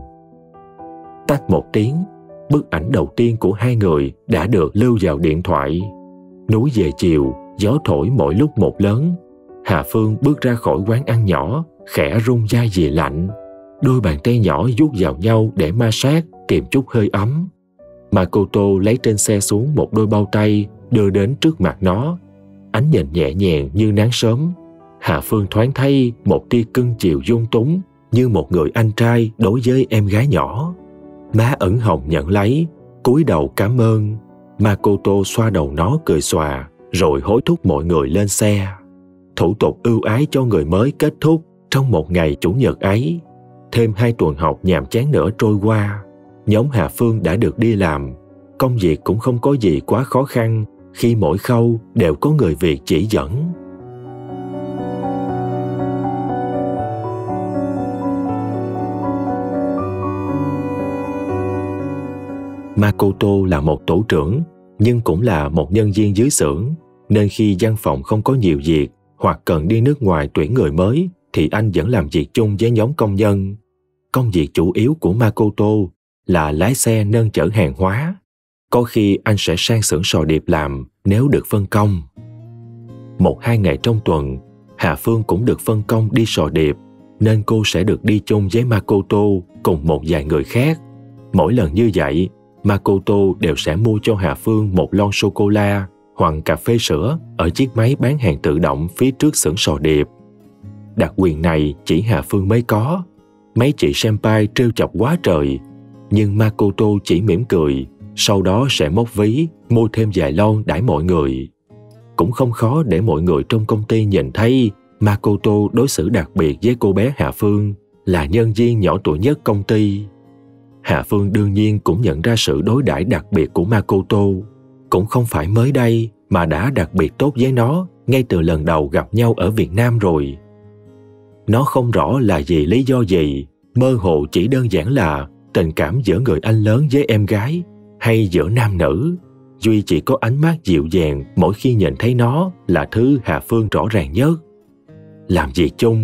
Tách một tiếng, bức ảnh đầu tiên của hai người đã được lưu vào điện thoại. Núi về chiều, gió thổi mỗi lúc một lớn. Hà Phương bước ra khỏi quán ăn nhỏ, khẽ rung dai vì lạnh. Đôi bàn tay nhỏ vuốt vào nhau để ma sát, tìm chút hơi ấm. Makoto lấy trên xe xuống một đôi bao tay, đưa đến trước mặt nó. Ánh nhìn nhẹ nhàng như nắng sớm. Hà Phương thoáng thấy một tia cưng chiều dung túng, như một người anh trai đối với em gái nhỏ. Má ửng hồng nhận lấy, cúi đầu cảm ơn. Makoto xoa đầu nó cười xòa, rồi hối thúc mọi người lên xe. Thủ tục ưu ái cho người mới kết thúc trong một ngày Chủ nhật ấy. Thêm 2 tuần học nhàm chán nữa trôi qua, nhóm Hà Phương đã được đi làm. Công việc cũng không có gì quá khó khăn khi mỗi khâu đều có người Việt chỉ dẫn. Makoto là một tổ trưởng, nhưng cũng là một nhân viên dưới xưởng, nên khi văn phòng không có nhiều việc hoặc cần đi nước ngoài tuyển người mới thì anh vẫn làm việc chung với nhóm công nhân. Công việc chủ yếu của Makoto là lái xe nâng chở hàng hóa. Có khi anh sẽ sang xưởng sò điệp làm nếu được phân công. 1-2 ngày trong tuần, Hà Phương cũng được phân công đi sò điệp, nên cô sẽ được đi chung với Makoto cùng một vài người khác. Mỗi lần như vậy, Makoto đều sẽ mua cho Hà Phương một lon sô-cô-la hoặc cà phê sữa ở chiếc máy bán hàng tự động phía trước xưởng sò điệp. Đặc quyền này chỉ Hà Phương mới có. Mấy chị senpai trêu chọc quá trời, nhưng Makoto chỉ mỉm cười, sau đó sẽ móc ví, mua thêm vài lon đãi mọi người. Cũng không khó để mọi người trong công ty nhìn thấy Makoto đối xử đặc biệt với cô bé Hà Phương, là nhân viên nhỏ tuổi nhất công ty. Hà Phương đương nhiên cũng nhận ra sự đối đãi đặc biệt của Makoto. Cũng không phải mới đây mà đã đặc biệt tốt với nó ngay từ lần đầu gặp nhau ở Việt Nam rồi. Nó không rõ là vì lý do gì, mơ hồ chỉ đơn giản là tình cảm giữa người anh lớn với em gái hay giữa nam nữ. Duy chỉ có ánh mắt dịu dàng mỗi khi nhìn thấy nó là thứ Hà Phương rõ ràng nhất. Làm việc chung,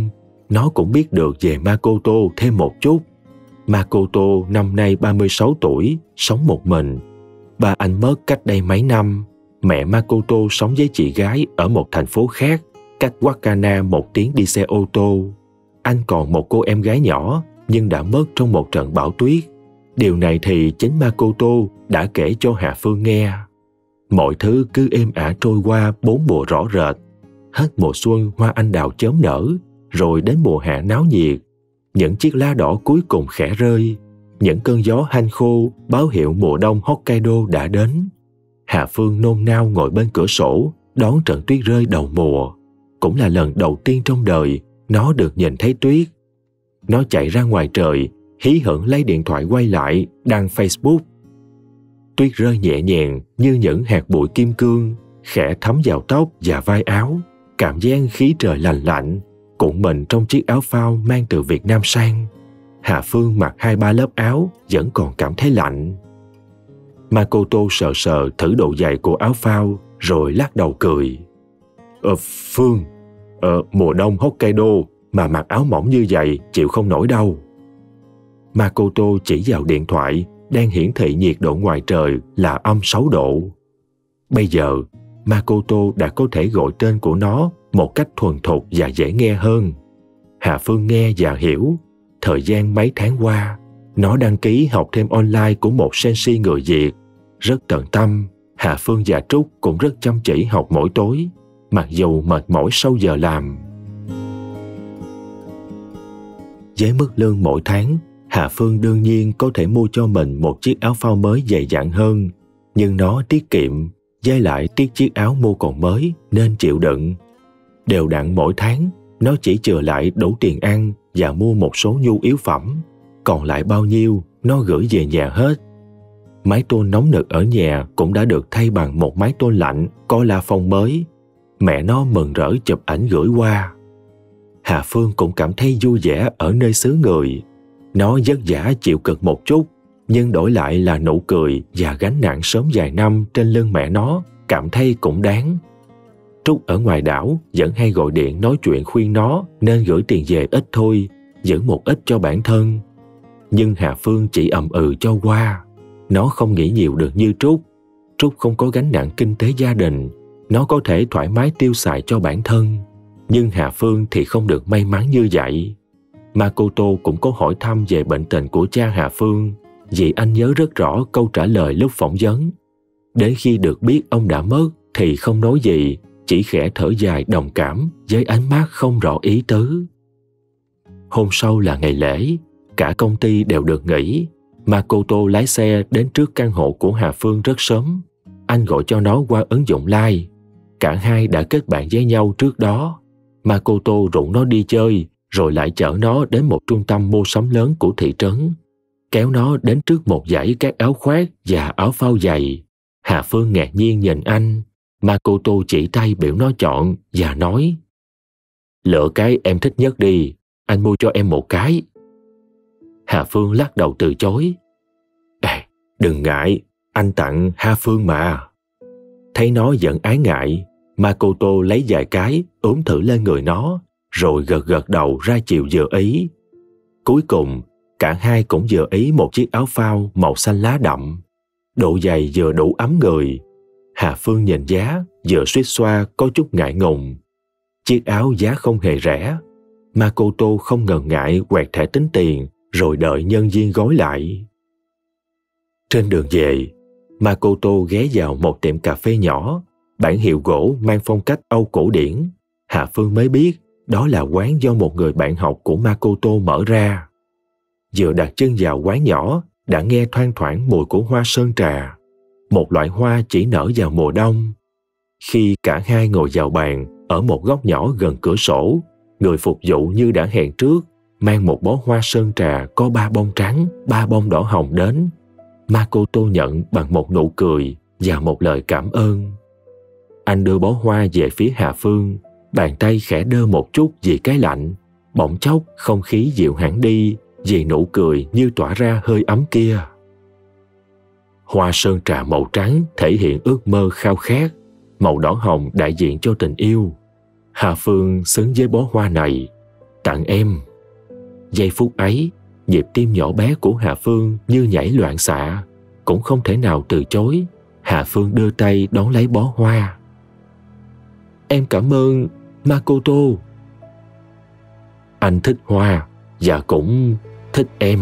Nó cũng biết được về Makoto thêm một chút. Makoto năm nay 36 tuổi, sống một mình. Ba anh mất cách đây mấy năm. Mẹ Makoto sống với chị gái ở một thành phố khác, cách Wakana 1 tiếng đi xe ô tô. Anh còn một cô em gái nhỏ, nhưng đã mất trong một trận bão tuyết. Điều này thì chính Makoto đã kể cho Hà Phương nghe. Mọi thứ cứ êm ả trôi qua 4 mùa rõ rệt. Hết mùa xuân hoa anh đào chớm nở, rồi đến mùa hạ náo nhiệt. Những chiếc lá đỏ cuối cùng khẽ rơi. Những cơn gió hanh khô báo hiệu mùa đông Hokkaido đã đến. Hà Phương nôn nao ngồi bên cửa sổ đón trận tuyết rơi đầu mùa. Cũng là lần đầu tiên trong đời nó được nhìn thấy tuyết. Nó chạy ra ngoài trời, hí hửng lấy điện thoại quay lại, đăng Facebook. Tuyết rơi nhẹ nhàng như những hạt bụi kim cương, khẽ thấm vào tóc và vai áo. Cảm giác khí trời lành lạnh, cuộn mình trong chiếc áo phao mang từ Việt Nam sang. Hà Phương mặc 2-3 lớp áo vẫn còn cảm thấy lạnh. Makoto sờ sờ thử độ dày của áo phao rồi lắc đầu cười. Phương, mùa đông Hokkaido mà mặc áo mỏng như vậy chịu không nổi đâu. Makoto chỉ vào điện thoại đang hiển thị nhiệt độ ngoài trời là âm 6 độ. Bây giờ, Makoto đã có thể gọi tên của nó một cách thuần thục và dễ nghe hơn. Hà Phương nghe và hiểu. Thời gian mấy tháng qua, nó đăng ký học thêm online của một sensei người Việt. Rất tận tâm, Hà Phương và Trúc cũng rất chăm chỉ học mỗi tối, mặc dù mệt mỏi sau giờ làm. Với mức lương mỗi tháng, Hà Phương đương nhiên có thể mua cho mình một chiếc áo phao mới dày dặn hơn, nhưng nó tiết kiệm, với lại tiếc chiếc áo mua còn mới nên chịu đựng. Đều đặn mỗi tháng, nó chỉ chừa lại đủ tiền ăn và mua một số nhu yếu phẩm. Còn lại bao nhiêu, nó gửi về nhà hết. Máy tôn nóng nực ở nhà cũng đã được thay bằng một máy tôn lạnh có la phong mới. Mẹ nó mừng rỡ chụp ảnh gửi qua. Hà Phương cũng cảm thấy vui vẻ ở nơi xứ người. Nó vất vả chịu cực một chút, nhưng đổi lại là nụ cười và gánh nặng sớm vài năm trên lưng mẹ nó, cảm thấy cũng đáng. Trúc ở ngoài đảo vẫn hay gọi điện nói chuyện khuyên nó nên gửi tiền về ít thôi, giữ một ít cho bản thân. Nhưng Hà Phương chỉ ậm ừ cho qua. Nó không nghĩ nhiều được như Trúc. Trúc không có gánh nặng kinh tế gia đình, nó có thể thoải mái tiêu xài cho bản thân. Nhưng Hà Phương thì không được may mắn như vậy. Makoto cũng có hỏi thăm về bệnh tình của cha Hà Phương, vì anh nhớ rất rõ câu trả lời lúc phỏng vấn. Đến khi được biết ông đã mất thì không nói gì, chỉ khẽ thở dài đồng cảm với ánh mắt không rõ ý tứ. Hôm sau là ngày lễ, cả công ty đều được nghỉ. Makoto lái xe đến trước căn hộ của Hà Phương rất sớm. Anh gọi cho nó qua ứng dụng Line. Cả hai đã kết bạn với nhau trước đó. Makoto rủ nó đi chơi, rồi lại chở nó đến một trung tâm mua sắm lớn của thị trấn. Kéo nó đến trước một dãy các áo khoác và áo phao dày. Hà Phương ngạc nhiên nhìn anh. Makoto chỉ tay biểu nó chọn và nói: "Lựa cái em thích nhất đi, anh mua cho em một cái." Hà Phương lắc đầu từ chối. "Đừng ngại, anh tặng Hà Phương mà." Thấy nó vẫn ái ngại, Makoto lấy vài cái ướm thử lên người nó, rồi gật gật đầu ra chiều vừa ý. Cuối cùng, cả hai cũng vừa ý một chiếc áo phao màu xanh lá đậm. Độ dày vừa đủ ấm người. Hà Phương nhìn giá, vừa suýt xoa có chút ngại ngùng. Chiếc áo giá không hề rẻ. Makoto không ngần ngại quẹt thẻ tính tiền, rồi đợi nhân viên gói lại. Trên đường về, Makoto ghé vào một tiệm cà phê nhỏ, bản hiệu gỗ mang phong cách Âu cổ điển. Hà Phương mới biết đó là quán do một người bạn học của Makoto mở ra. Vừa đặt chân vào quán nhỏ, đã nghe thoang thoảng mùi của hoa sơn trà, một loại hoa chỉ nở vào mùa đông. Khi cả hai ngồi vào bàn ở một góc nhỏ gần cửa sổ, người phục vụ như đã hẹn trước, mang một bó hoa sơn trà có 3 bông trắng, 3 bông đỏ hồng đến. Makoto nhận bằng một nụ cười và một lời cảm ơn. Anh đưa bó hoa về phía Hà Phương, bàn tay khẽ đơ một chút vì cái lạnh. Bỗng chốc không khí dịu hẳn đi vì nụ cười như tỏa ra hơi ấm kia. Hoa sơn trà màu trắng thể hiện ước mơ khao khát, màu đỏ hồng đại diện cho tình yêu. Hà Phương xứng với bó hoa này. Tặng em. Giây phút ấy, nhịp tim nhỏ bé của Hà Phương như nhảy loạn xạ. Cũng không thể nào từ chối. Hà Phương đưa tay đón lấy bó hoa. Em cảm ơn Makoto. Anh thích hoa và cũng thích em.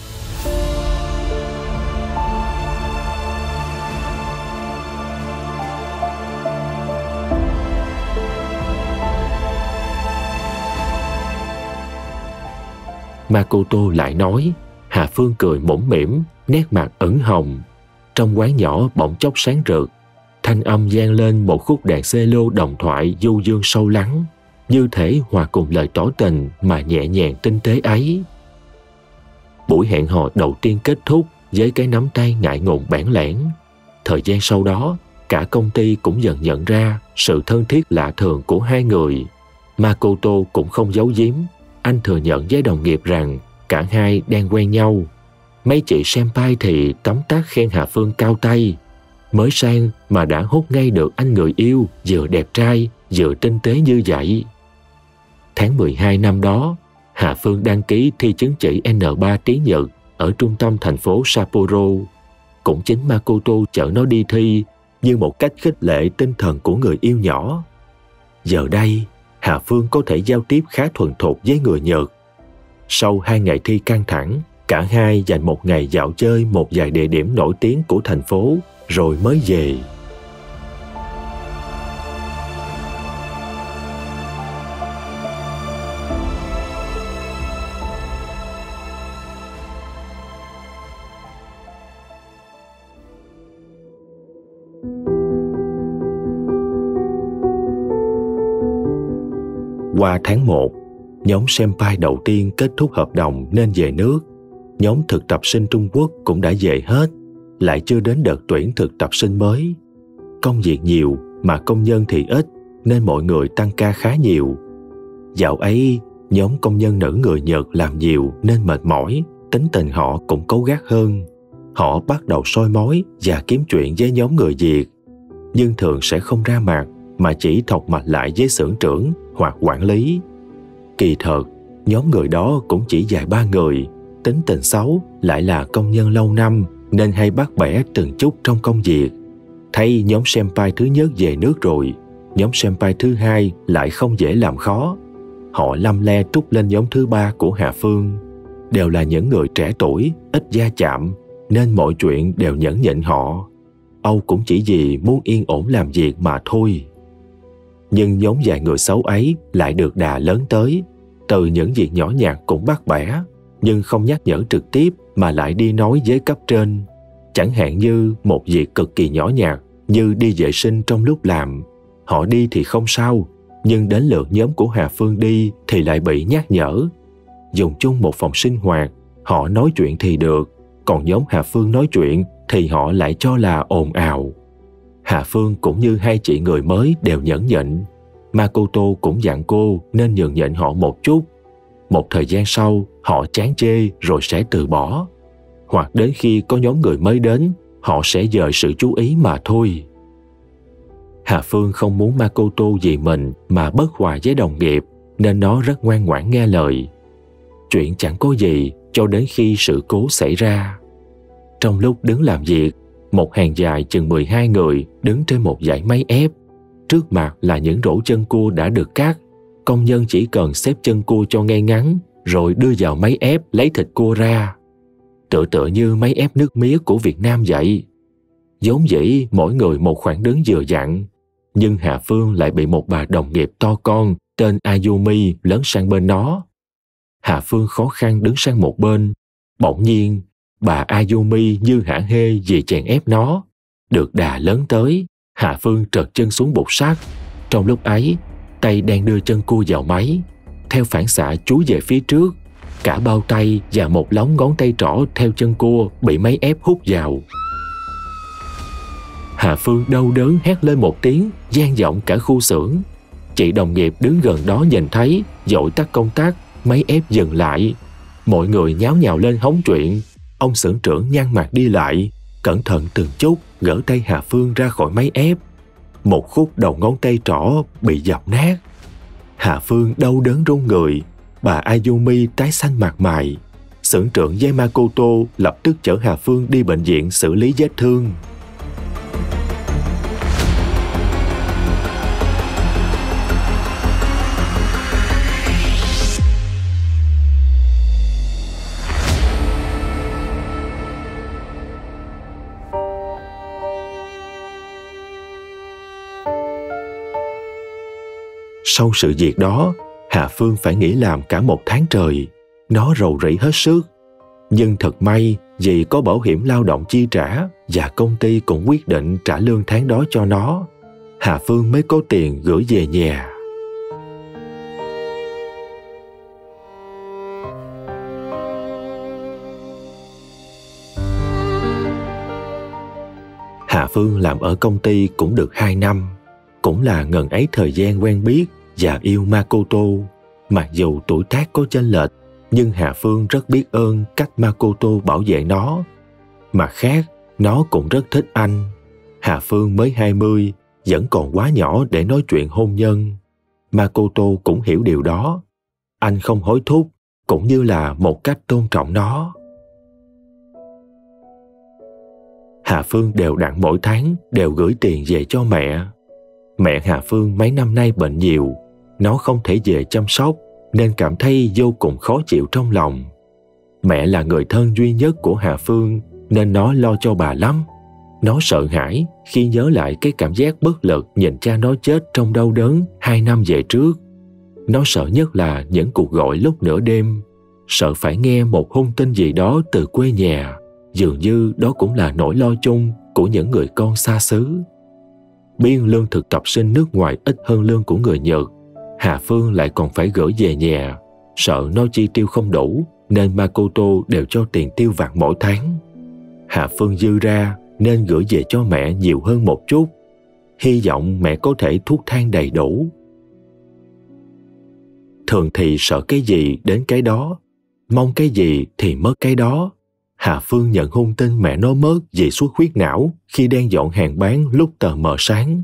Makoto lại nói. Hà Phương cười mũm mĩm, nét mặt ửng hồng. Trong quán nhỏ bỗng chốc sáng rực. Thanh âm vang lên một khúc đàn cello đồng thoại du dương sâu lắng, như thể hòa cùng lời tỏ tình mà nhẹ nhàng tinh tế ấy. Buổi hẹn hò đầu tiên kết thúc với cái nắm tay ngại ngùng bẽn lẽn. Thời gian sau đó, cả công ty cũng dần nhận ra sự thân thiết lạ thường của hai người. Makoto cũng không giấu giếm. Anh thừa nhận với đồng nghiệp rằng cả hai đang quen nhau. Mấy chị senpai thì tấm tắc khen Hà Phương cao tay. Mới sang mà đã hút ngay được anh người yêu vừa đẹp trai vừa tinh tế như vậy. Tháng 12 năm đó, Hà Phương đăng ký thi chứng chỉ N3 tiếng Nhật ở trung tâm thành phố Sapporo. Cũng chính Makoto chở nó đi thi như một cách khích lệ tinh thần của người yêu nhỏ. Giờ đây, Hà Phương có thể giao tiếp khá thuần thục với người Nhật. Sau 2 ngày thi căng thẳng, cả hai dành một ngày dạo chơi một vài địa điểm nổi tiếng của thành phố, rồi mới về. Qua tháng 1, nhóm senpai đầu tiên kết thúc hợp đồng nên về nước. Nhóm thực tập sinh Trung Quốc cũng đã về hết, lại chưa đến đợt tuyển thực tập sinh mới. Công việc nhiều mà công nhân thì ít, nên mọi người tăng ca khá nhiều. Dạo ấy, nhóm công nhân nữ người Nhật làm nhiều nên mệt mỏi, tính tình họ cũng cáu gắt hơn. Họ bắt đầu soi mói và kiếm chuyện với nhóm người Việt, nhưng thường sẽ không ra mặt mà chỉ thọc mạch lại với xưởng trưởng hoặc quản lý. Kỳ thật, nhóm người đó cũng chỉ vài ba người, tính tình xấu, lại là công nhân lâu năm nên hay bắt bẻ từng chút trong công việc. Thấy nhóm senpai thứ nhất về nước rồi, nhóm senpai thứ hai lại không dễ làm khó. Họ lăm le trút lên nhóm thứ ba của Hà Phương. Đều là những người trẻ tuổi, ít va chạm, nên mọi chuyện đều nhẫn nhịn họ. Âu cũng chỉ vì muốn yên ổn làm việc mà thôi. Nhưng nhóm vài người xấu ấy lại được đà lớn tới. Từ những việc nhỏ nhặt cũng bắt bẻ, nhưng không nhắc nhở trực tiếp mà lại đi nói với cấp trên. Chẳng hạn như một việc cực kỳ nhỏ nhặt như đi vệ sinh trong lúc làm. Họ đi thì không sao, nhưng đến lượt nhóm của Hà Phương đi thì lại bị nhắc nhở. Dùng chung một phòng sinh hoạt, họ nói chuyện thì được, còn nhóm Hà Phương nói chuyện thì họ lại cho là ồn ào. Hà Phương cũng như hai chị người mới đều nhẫn nhịn. Makoto cũng dặn cô nên nhường nhịn họ một chút. Một thời gian sau, họ chán chê rồi sẽ từ bỏ. Hoặc đến khi có nhóm người mới đến, họ sẽ dời sự chú ý mà thôi. Hà Phương không muốn Makoto vì mình mà bất hòa với đồng nghiệp, nên nó rất ngoan ngoãn nghe lời. Chuyện chẳng có gì cho đến khi sự cố xảy ra. Trong lúc đứng làm việc, một hàng dài chừng 12 người đứng trên một dãy máy ép. Trước mặt là những rổ chân cua đã được cắt. Công nhân chỉ cần xếp chân cua cho ngay ngắn, rồi đưa vào máy ép lấy thịt cua ra. Tựa như máy ép nước mía của Việt Nam vậy. Vốn dĩ mỗi người một khoảng đứng vừa dặn, nhưng Hà Phương lại bị một bà đồng nghiệp to con tên Ayumi lấn sang bên nó. Hà Phương khó khăn đứng sang một bên. Bỗng nhiên, bà Ayumi như hả hê vì chèn ép nó. Được đà lớn tới, Hà Phương trật chân xuống bục sắt. Trong lúc ấy, tay đang đưa chân cua vào máy. Theo phản xạ chúi về phía trước, cả bao tay và một lóng ngón tay trỏ theo chân cua bị máy ép hút vào. Hà Phương đau đớn hét lên một tiếng, vang vọng cả khu xưởng. Chị đồng nghiệp đứng gần đó nhìn thấy, vội tắt công tắc, máy ép dừng lại. Mọi người nháo nhào lên hóng chuyện. Ông xưởng trưởng nhăn mặt đi lại, cẩn thận từng chút gỡ tay Hà Phương ra khỏi máy ép. Một khúc đầu ngón tay trỏ bị dập nát. Hà Phương đau đớn run người. bà Ayumi tái xanh mặt mày. Xưởng trưởng Yamakoto lập tức chở Hà Phương đi bệnh viện xử lý vết thương. Sau sự việc đó, Hà Phương phải nghỉ làm cả 1 tháng trời. Nó rầu rĩ hết sức. Nhưng thật may vì có bảo hiểm lao động chi trả và công ty cũng quyết định trả lương tháng đó cho nó. Hà Phương mới có tiền gửi về nhà. Hà Phương làm ở công ty cũng được 2 năm. Cũng là ngần ấy thời gian quen biết và yêu Makoto. Mặc dù tuổi tác có chênh lệch, nhưng Hà Phương rất biết ơn cách Makoto bảo vệ nó. Mặt khác, nó cũng rất thích anh. Hà Phương mới 20, vẫn còn quá nhỏ để nói chuyện hôn nhân. Makoto cũng hiểu điều đó. Anh không hối thúc, cũng như là một cách tôn trọng nó. Hà Phương đều đặn mỗi tháng đều gửi tiền về cho mẹ. Mẹ Hà Phương mấy năm nay bệnh nhiều, nó không thể về chăm sóc nên cảm thấy vô cùng khó chịu trong lòng. Mẹ là người thân duy nhất của Hà Phương nên nó lo cho bà lắm. Nó sợ hãi khi nhớ lại cái cảm giác bất lực nhìn cha nó chết trong đau đớn 2 năm về trước. Nó sợ nhất là những cuộc gọi lúc nửa đêm, sợ phải nghe một hung tin gì đó từ quê nhà. Dường như đó cũng là nỗi lo chung của những người con xa xứ. Biên lương thực tập sinh nước ngoài ít hơn lương của người Nhật. Hà Phương lại còn phải gửi về nhà. Sợ nó chi tiêu không đủ nên Makoto đều cho tiền tiêu vặt mỗi tháng. Hà Phương dư ra nên gửi về cho mẹ nhiều hơn một chút. Hy vọng mẹ có thể thuốc thang đầy đủ. Thường thì sợ cái gì đến cái đó, mong cái gì thì mất cái đó. Hà Phương nhận hung tin mẹ nó mất vì xuất huyết não khi đang dọn hàng bán lúc tờ mờ sáng.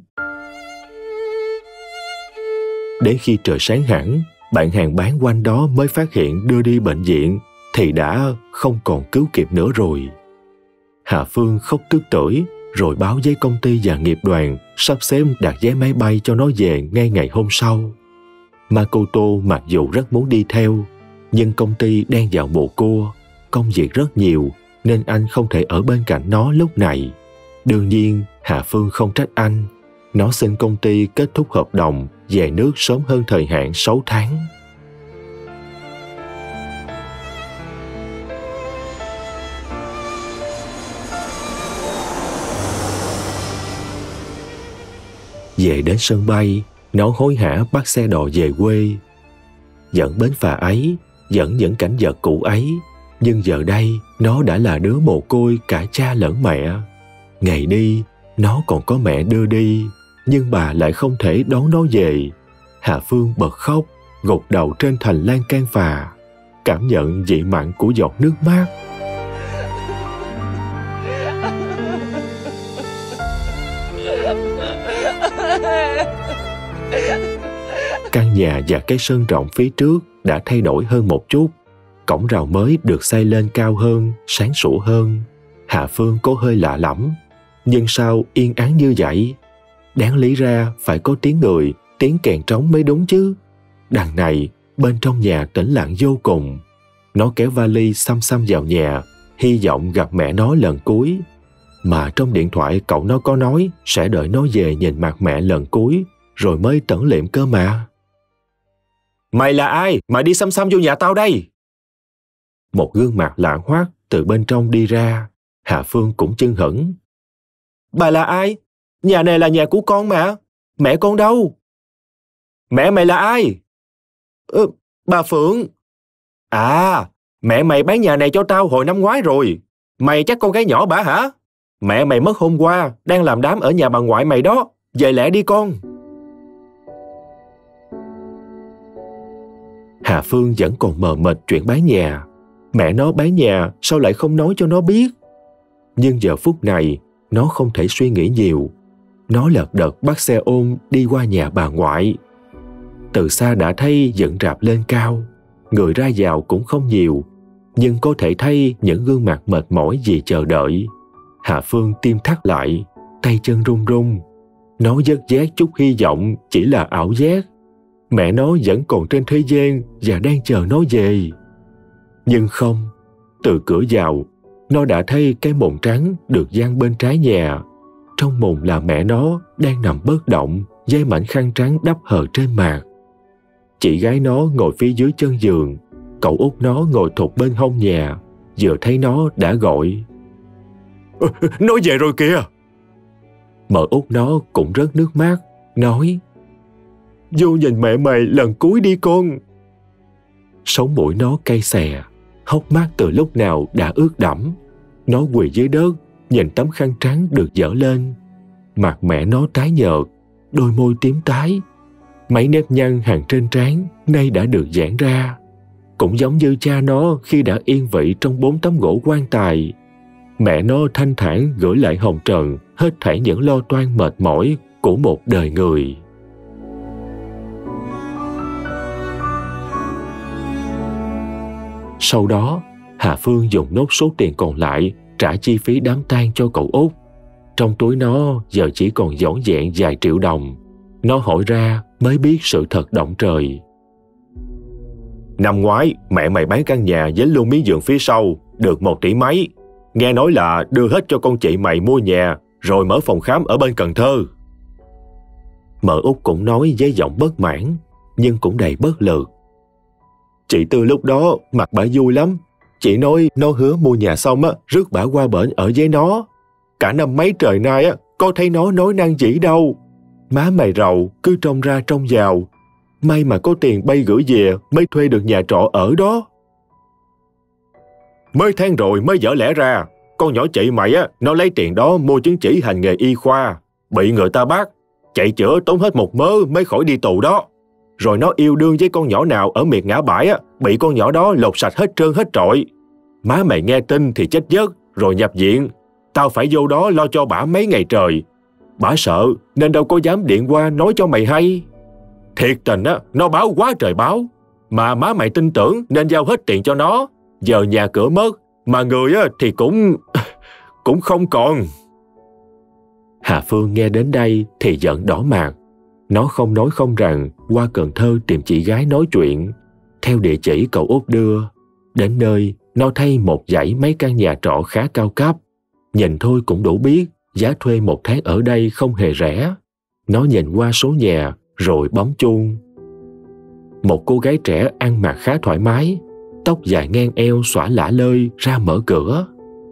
Đến khi trời sáng hẳn, bạn hàng bán quanh đó mới phát hiện đưa đi bệnh viện thì đã không còn cứu kịp nữa rồi. Hà Phương khóc tức tưởi rồi báo với công ty và nghiệp đoàn sắp xếp đặt vé máy bay cho nó về ngay ngày hôm sau. Makoto mặc dù rất muốn đi theo, nhưng công ty đang vào mùa cua, công việc rất nhiều nên anh không thể ở bên cạnh nó lúc này. Đương nhiên, Hà Phương không trách anh. Nó xin công ty kết thúc hợp đồng về nước sớm hơn thời hạn 6 tháng. Về đến sân bay, nó hối hả bắt xe đò về quê. Dẫn bến phà ấy, dẫn những cảnh vật cũ ấy, nhưng giờ đây nó đã là đứa mồ côi cả cha lẫn mẹ. Ngày đi, nó còn có mẹ đưa đi, nhưng bà lại không thể đón nó về. Hà Phương bật khóc, gục đầu trên thành lan can phà, cảm nhận vị mặn của giọt nước mắt. Căn nhà và cái sân rộng phía trước đã thay đổi hơn một chút. Cổng rào mới được xây lên cao hơn, sáng sủa hơn. Hà Phương có hơi lạ lẫm. Nhưng sao yên ắng như vậy? Đáng lý ra phải có tiếng người, tiếng kèn trống mới đúng chứ. Đằng này, bên trong nhà tĩnh lặng vô cùng. Nó kéo vali xăm xăm vào nhà, hy vọng gặp mẹ nó lần cuối. Mà trong điện thoại cậu nó có nói sẽ đợi nó về nhìn mặt mẹ lần cuối, rồi mới tẩn liệm cơ mà. Mày là ai mà đi xăm xăm vô nhà tao đây? Một gương mặt lạ hoắc từ bên trong đi ra. Hà Phương cũng chưng hửng. Bà là ai? Nhà này là nhà của con mà. Mẹ con đâu? Mẹ mày là ai? Bà Phượng. À, mẹ mày bán nhà này cho tao hồi năm ngoái rồi. Mày chắc con gái nhỏ bả hả? Mẹ mày mất hôm qua, đang làm đám ở nhà bà ngoại mày đó. Về lẹ đi con. Hà Phương vẫn còn mờ mịt chuyện bán nhà. Mẹ nó bán nhà sao lại không nói cho nó biết? Nhưng giờ phút này, nó không thể suy nghĩ nhiều. Nó lật đật bắt xe ôm đi qua nhà bà ngoại. Từ xa đã thấy dựng rạp lên cao. người ra vào cũng không nhiều, nhưng có thể thấy những gương mặt mệt mỏi vì chờ đợi. Hà Phương tim thắt lại, tay chân run run. Nó vất vát chút hy vọng chỉ là ảo giác. Mẹ nó vẫn còn trên thế gian và đang chờ nó về. Nhưng không, từ cửa vào, nó đã thấy cái mùng trắng được dang bên trái nhà. Trong mùng là mẹ nó đang nằm bất động, dây mảnh khăn trắng đắp hờ trên mặt. Chị gái nó ngồi phía dưới chân giường, cậu út nó ngồi thụt bên hông nhà, vừa thấy nó đã gọi. Nó về rồi kìa! Mợ út nó cũng rớt nước mắt, nói: Vô nhìn mẹ mày lần cuối đi con. Sống mũi nó cay xè, hốc mắt từ lúc nào đã ướt đẫm. Nó quỳ dưới đất, nhìn tấm khăn trắng được dở lên. Mặt mẹ nó tái nhợt, đôi môi tím tái. Mấy nếp nhăn hàng trên trán nay đã được giãn ra. Cũng giống như cha nó khi đã yên vị trong 4 tấm gỗ quan tài. Mẹ nó thanh thản gửi lại hồng trần hết thảy những lo toan mệt mỏi của một đời người. Sau đó, Hà Phương dùng nốt số tiền còn lại trả chi phí đám tang cho cậu út. Trong túi nó giờ chỉ còn vỏn vẹn vài triệu đồng. Nó hỏi ra mới biết sự thật động trời. Năm ngoái, mẹ mày bán căn nhà dính luôn miếng vườn phía sau, được 1 tỷ mấy. Nghe nói là đưa hết cho con chị mày mua nhà, rồi mở phòng khám ở bên Cần Thơ. Mợ út cũng nói với giọng bất mãn, nhưng cũng đầy bất lực. Chị Tư lúc đó mặt bả vui lắm. Chị nói nó hứa mua nhà xong á, rước bả qua bển ở với nó. Cả năm mấy trời nay á, có thấy nó nói năng gì đâu. Má mày rầu, cứ trông ra trông vào. May mà có tiền bay gửi về mới thuê được nhà trọ ở đó. Mới tháng rồi mới dở lẽ ra. Con nhỏ chị mày á, nó lấy tiền đó mua chứng chỉ hành nghề y khoa. Bị người ta bắt, chạy chữa tốn hết một mớ mới khỏi đi tù đó. Rồi nó yêu đương với con nhỏ nào ở miệt ngã bãi á, bị con nhỏ đó lột sạch hết trơn hết trọi. Má mày nghe tin thì chết giấc, rồi nhập viện. Tao phải vô đó lo cho bả mấy ngày trời. Bả sợ nên đâu có dám điện qua nói cho mày hay. Thiệt tình á, nó báo quá trời báo. Mà má mày tin tưởng nên giao hết tiền cho nó. Giờ nhà cửa mất, mà người á thì cũng không còn. Hà Phương nghe đến đây thì giận đỏ mặt. Nó không nói không rằng qua Cần Thơ tìm chị gái nói chuyện. Theo địa chỉ cậu út đưa. Đến nơi, nó thấy một dãy mấy căn nhà trọ khá cao cấp. Nhìn thôi cũng đủ biết giá thuê 1 tháng ở đây không hề rẻ. Nó nhìn qua số nhà rồi bấm chuông. Một cô gái trẻ ăn mặc khá thoải mái, tóc dài ngang eo xõa lả lơi ra mở cửa.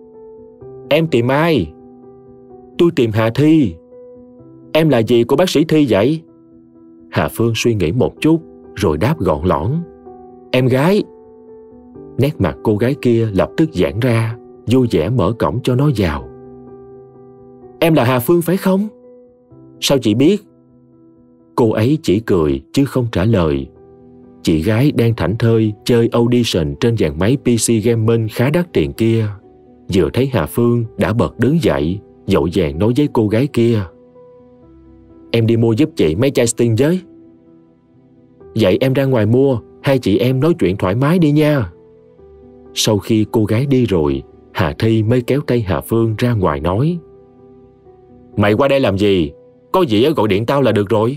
Em tìm ai? Tôi tìm Hà Thi. Em là gì của bác sĩ Thi vậy? Hà Phương suy nghĩ một chút rồi đáp gọn lõn. Em gái. Nét mặt cô gái kia lập tức giãn ra, vui vẻ mở cổng cho nó vào. Em là Hà Phương phải không? Sao chị biết? Cô ấy chỉ cười chứ không trả lời. Chị gái đang thảnh thơi chơi audition trên dàn máy PC gaming khá đắt tiền kia. Vừa thấy Hà Phương đã bật đứng dậy, vội vàng nói với cô gái kia. Em đi mua giúp chị mấy chai Sting với. Vậy em ra ngoài mua, hai chị em nói chuyện thoải mái đi nha. Sau khi cô gái đi rồi, Hà Thi mới kéo tay Hà Phương ra ngoài nói. Mày qua đây làm gì? Có gì gọi điện tao là được rồi.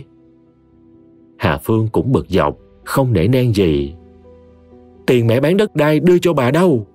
Hà Phương cũng bực dọc, không nể nang gì. Tiền mẹ bán đất đai đưa cho bà đâu?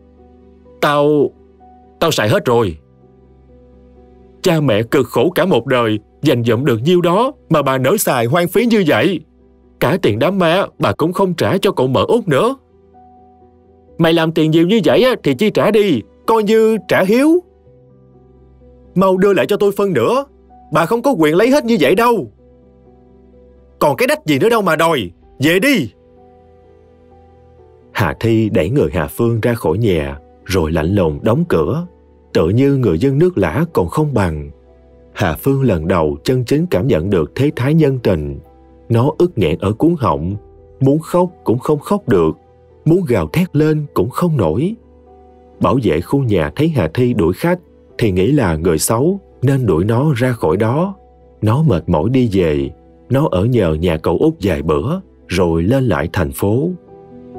Tao xài hết rồi. Cha mẹ cực khổ cả một đời, dành dụm được nhiêu đó mà bà nỡ xài hoang phí như vậy. Cả tiền đám ma bà cũng không trả cho cậu mợ út nữa. Mày làm tiền nhiều như vậy thì chi trả đi, coi như trả hiếu. Mau đưa lại cho tôi phân nửa. Bà không có quyền lấy hết như vậy đâu. Còn cái đách gì nữa đâu mà đòi. Về đi. Hà Thi đẩy người Hà Phương ra khỏi nhà, rồi lạnh lùng đóng cửa, tự như người dân nước lã còn không bằng. Hà Phương lần đầu chân chính cảm nhận được thế thái nhân tình. Nó ức nghẹn ở cuống họng, muốn khóc cũng không khóc được, muốn gào thét lên cũng không nổi. Bảo vệ khu nhà thấy Hà Thi đuổi khách thì nghĩ là người xấu nên đuổi nó ra khỏi đó. Nó mệt mỏi đi về. Nó ở nhờ nhà cậu út vài bữa rồi lên lại thành phố.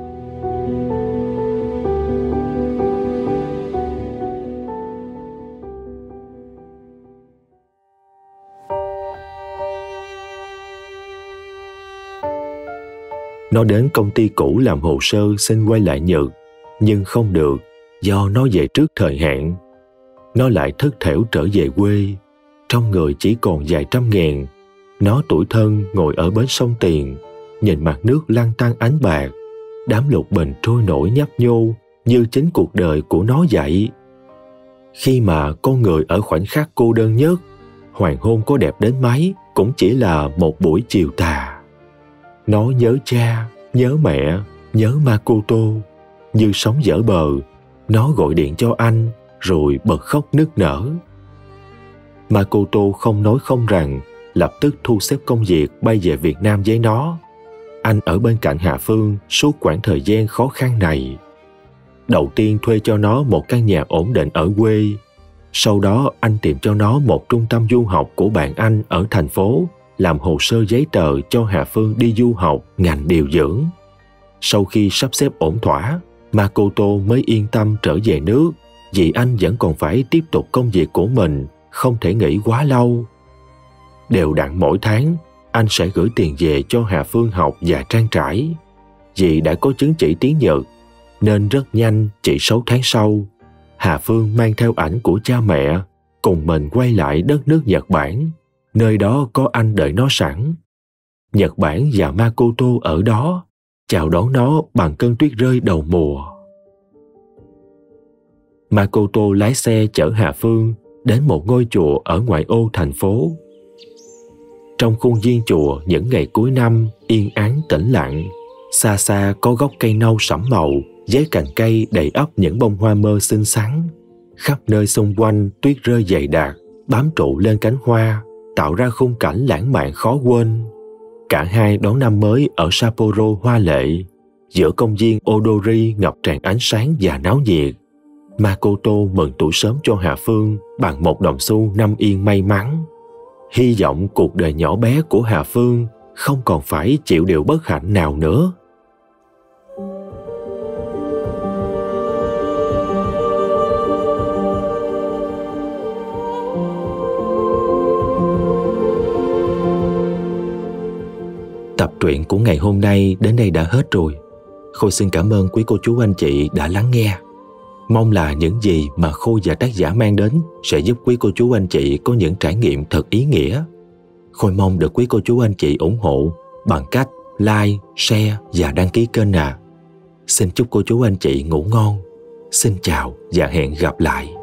Nó đến công ty cũ làm hồ sơ xin quay lại Nhật, nhưng không được do nó về trước thời hạn. Nó lại thất thểu trở về quê, trong người chỉ còn vài trăm ngàn. Nó tủi thân ngồi ở bến sông Tiền, nhìn mặt nước lăn tăn ánh bạc, đám lục bình trôi nổi nhấp nhô như chính cuộc đời của nó vậy. Khi mà con người ở khoảnh khắc cô đơn nhất, hoàng hôn có đẹp đến mấy cũng chỉ là một buổi chiều tà. Nó nhớ cha, nhớ mẹ, nhớ Makoto. Như sóng dở bờ, nó gọi điện cho anh rồi bật khóc nức nở. Makoto không nói không rằng, lập tức thu xếp công việc bay về Việt Nam với nó. Anh ở bên cạnh Hà Phương suốt quãng thời gian khó khăn này. Đầu tiên thuê cho nó một căn nhà ổn định ở quê. Sau đó anh tìm cho nó một trung tâm du học của bạn anh ở thành phố, làm hồ sơ giấy tờ cho Hà Phương đi du học ngành điều dưỡng. Sau khi sắp xếp ổn thỏa, Makoto mới yên tâm trở về nước, vì anh vẫn còn phải tiếp tục công việc của mình, không thể nghỉ quá lâu. Đều đặn mỗi tháng, anh sẽ gửi tiền về cho Hà Phương học và trang trải. Vì đã có chứng chỉ tiếng Nhật, nên rất nhanh, chỉ 6 tháng sau, Hà Phương mang theo ảnh của cha mẹ, cùng mình quay lại đất nước Nhật Bản. Nơi đó có anh đợi nó sẵn. Nhật Bản và Makoto ở đó, chào đón nó bằng cơn tuyết rơi đầu mùa. Makoto lái xe chở Hà Phương đến một ngôi chùa ở ngoại ô thành phố. Trong khuôn viên chùa những ngày cuối năm yên ắng tĩnh lặng, xa xa có gốc cây nâu sẫm màu với cành cây đầy ắp những bông hoa mơ xinh xắn. Khắp nơi xung quanh tuyết rơi dày đặc, bám trụ lên cánh hoa, tạo ra khung cảnh lãng mạn khó quên. Cả hai đón năm mới ở Sapporo hoa lệ, giữa công viên Odori ngập tràn ánh sáng và náo nhiệt. Makoto mừng tuổi sớm cho Hà Phương bằng một đồng xu 5 yên may mắn. Hy vọng cuộc đời nhỏ bé của Hà Phương không còn phải chịu điều bất hạnh nào nữa. Tập truyện của ngày hôm nay đến đây đã hết rồi. Khôi xin cảm ơn quý cô chú anh chị đã lắng nghe. Mong là những gì mà Khôi và tác giả mang đến sẽ giúp quý cô chú anh chị có những trải nghiệm thật ý nghĩa. Khôi mong được quý cô chú anh chị ủng hộ bằng cách like, share và đăng ký kênh ạ. Xin chúc cô chú anh chị ngủ ngon. Xin chào và hẹn gặp lại.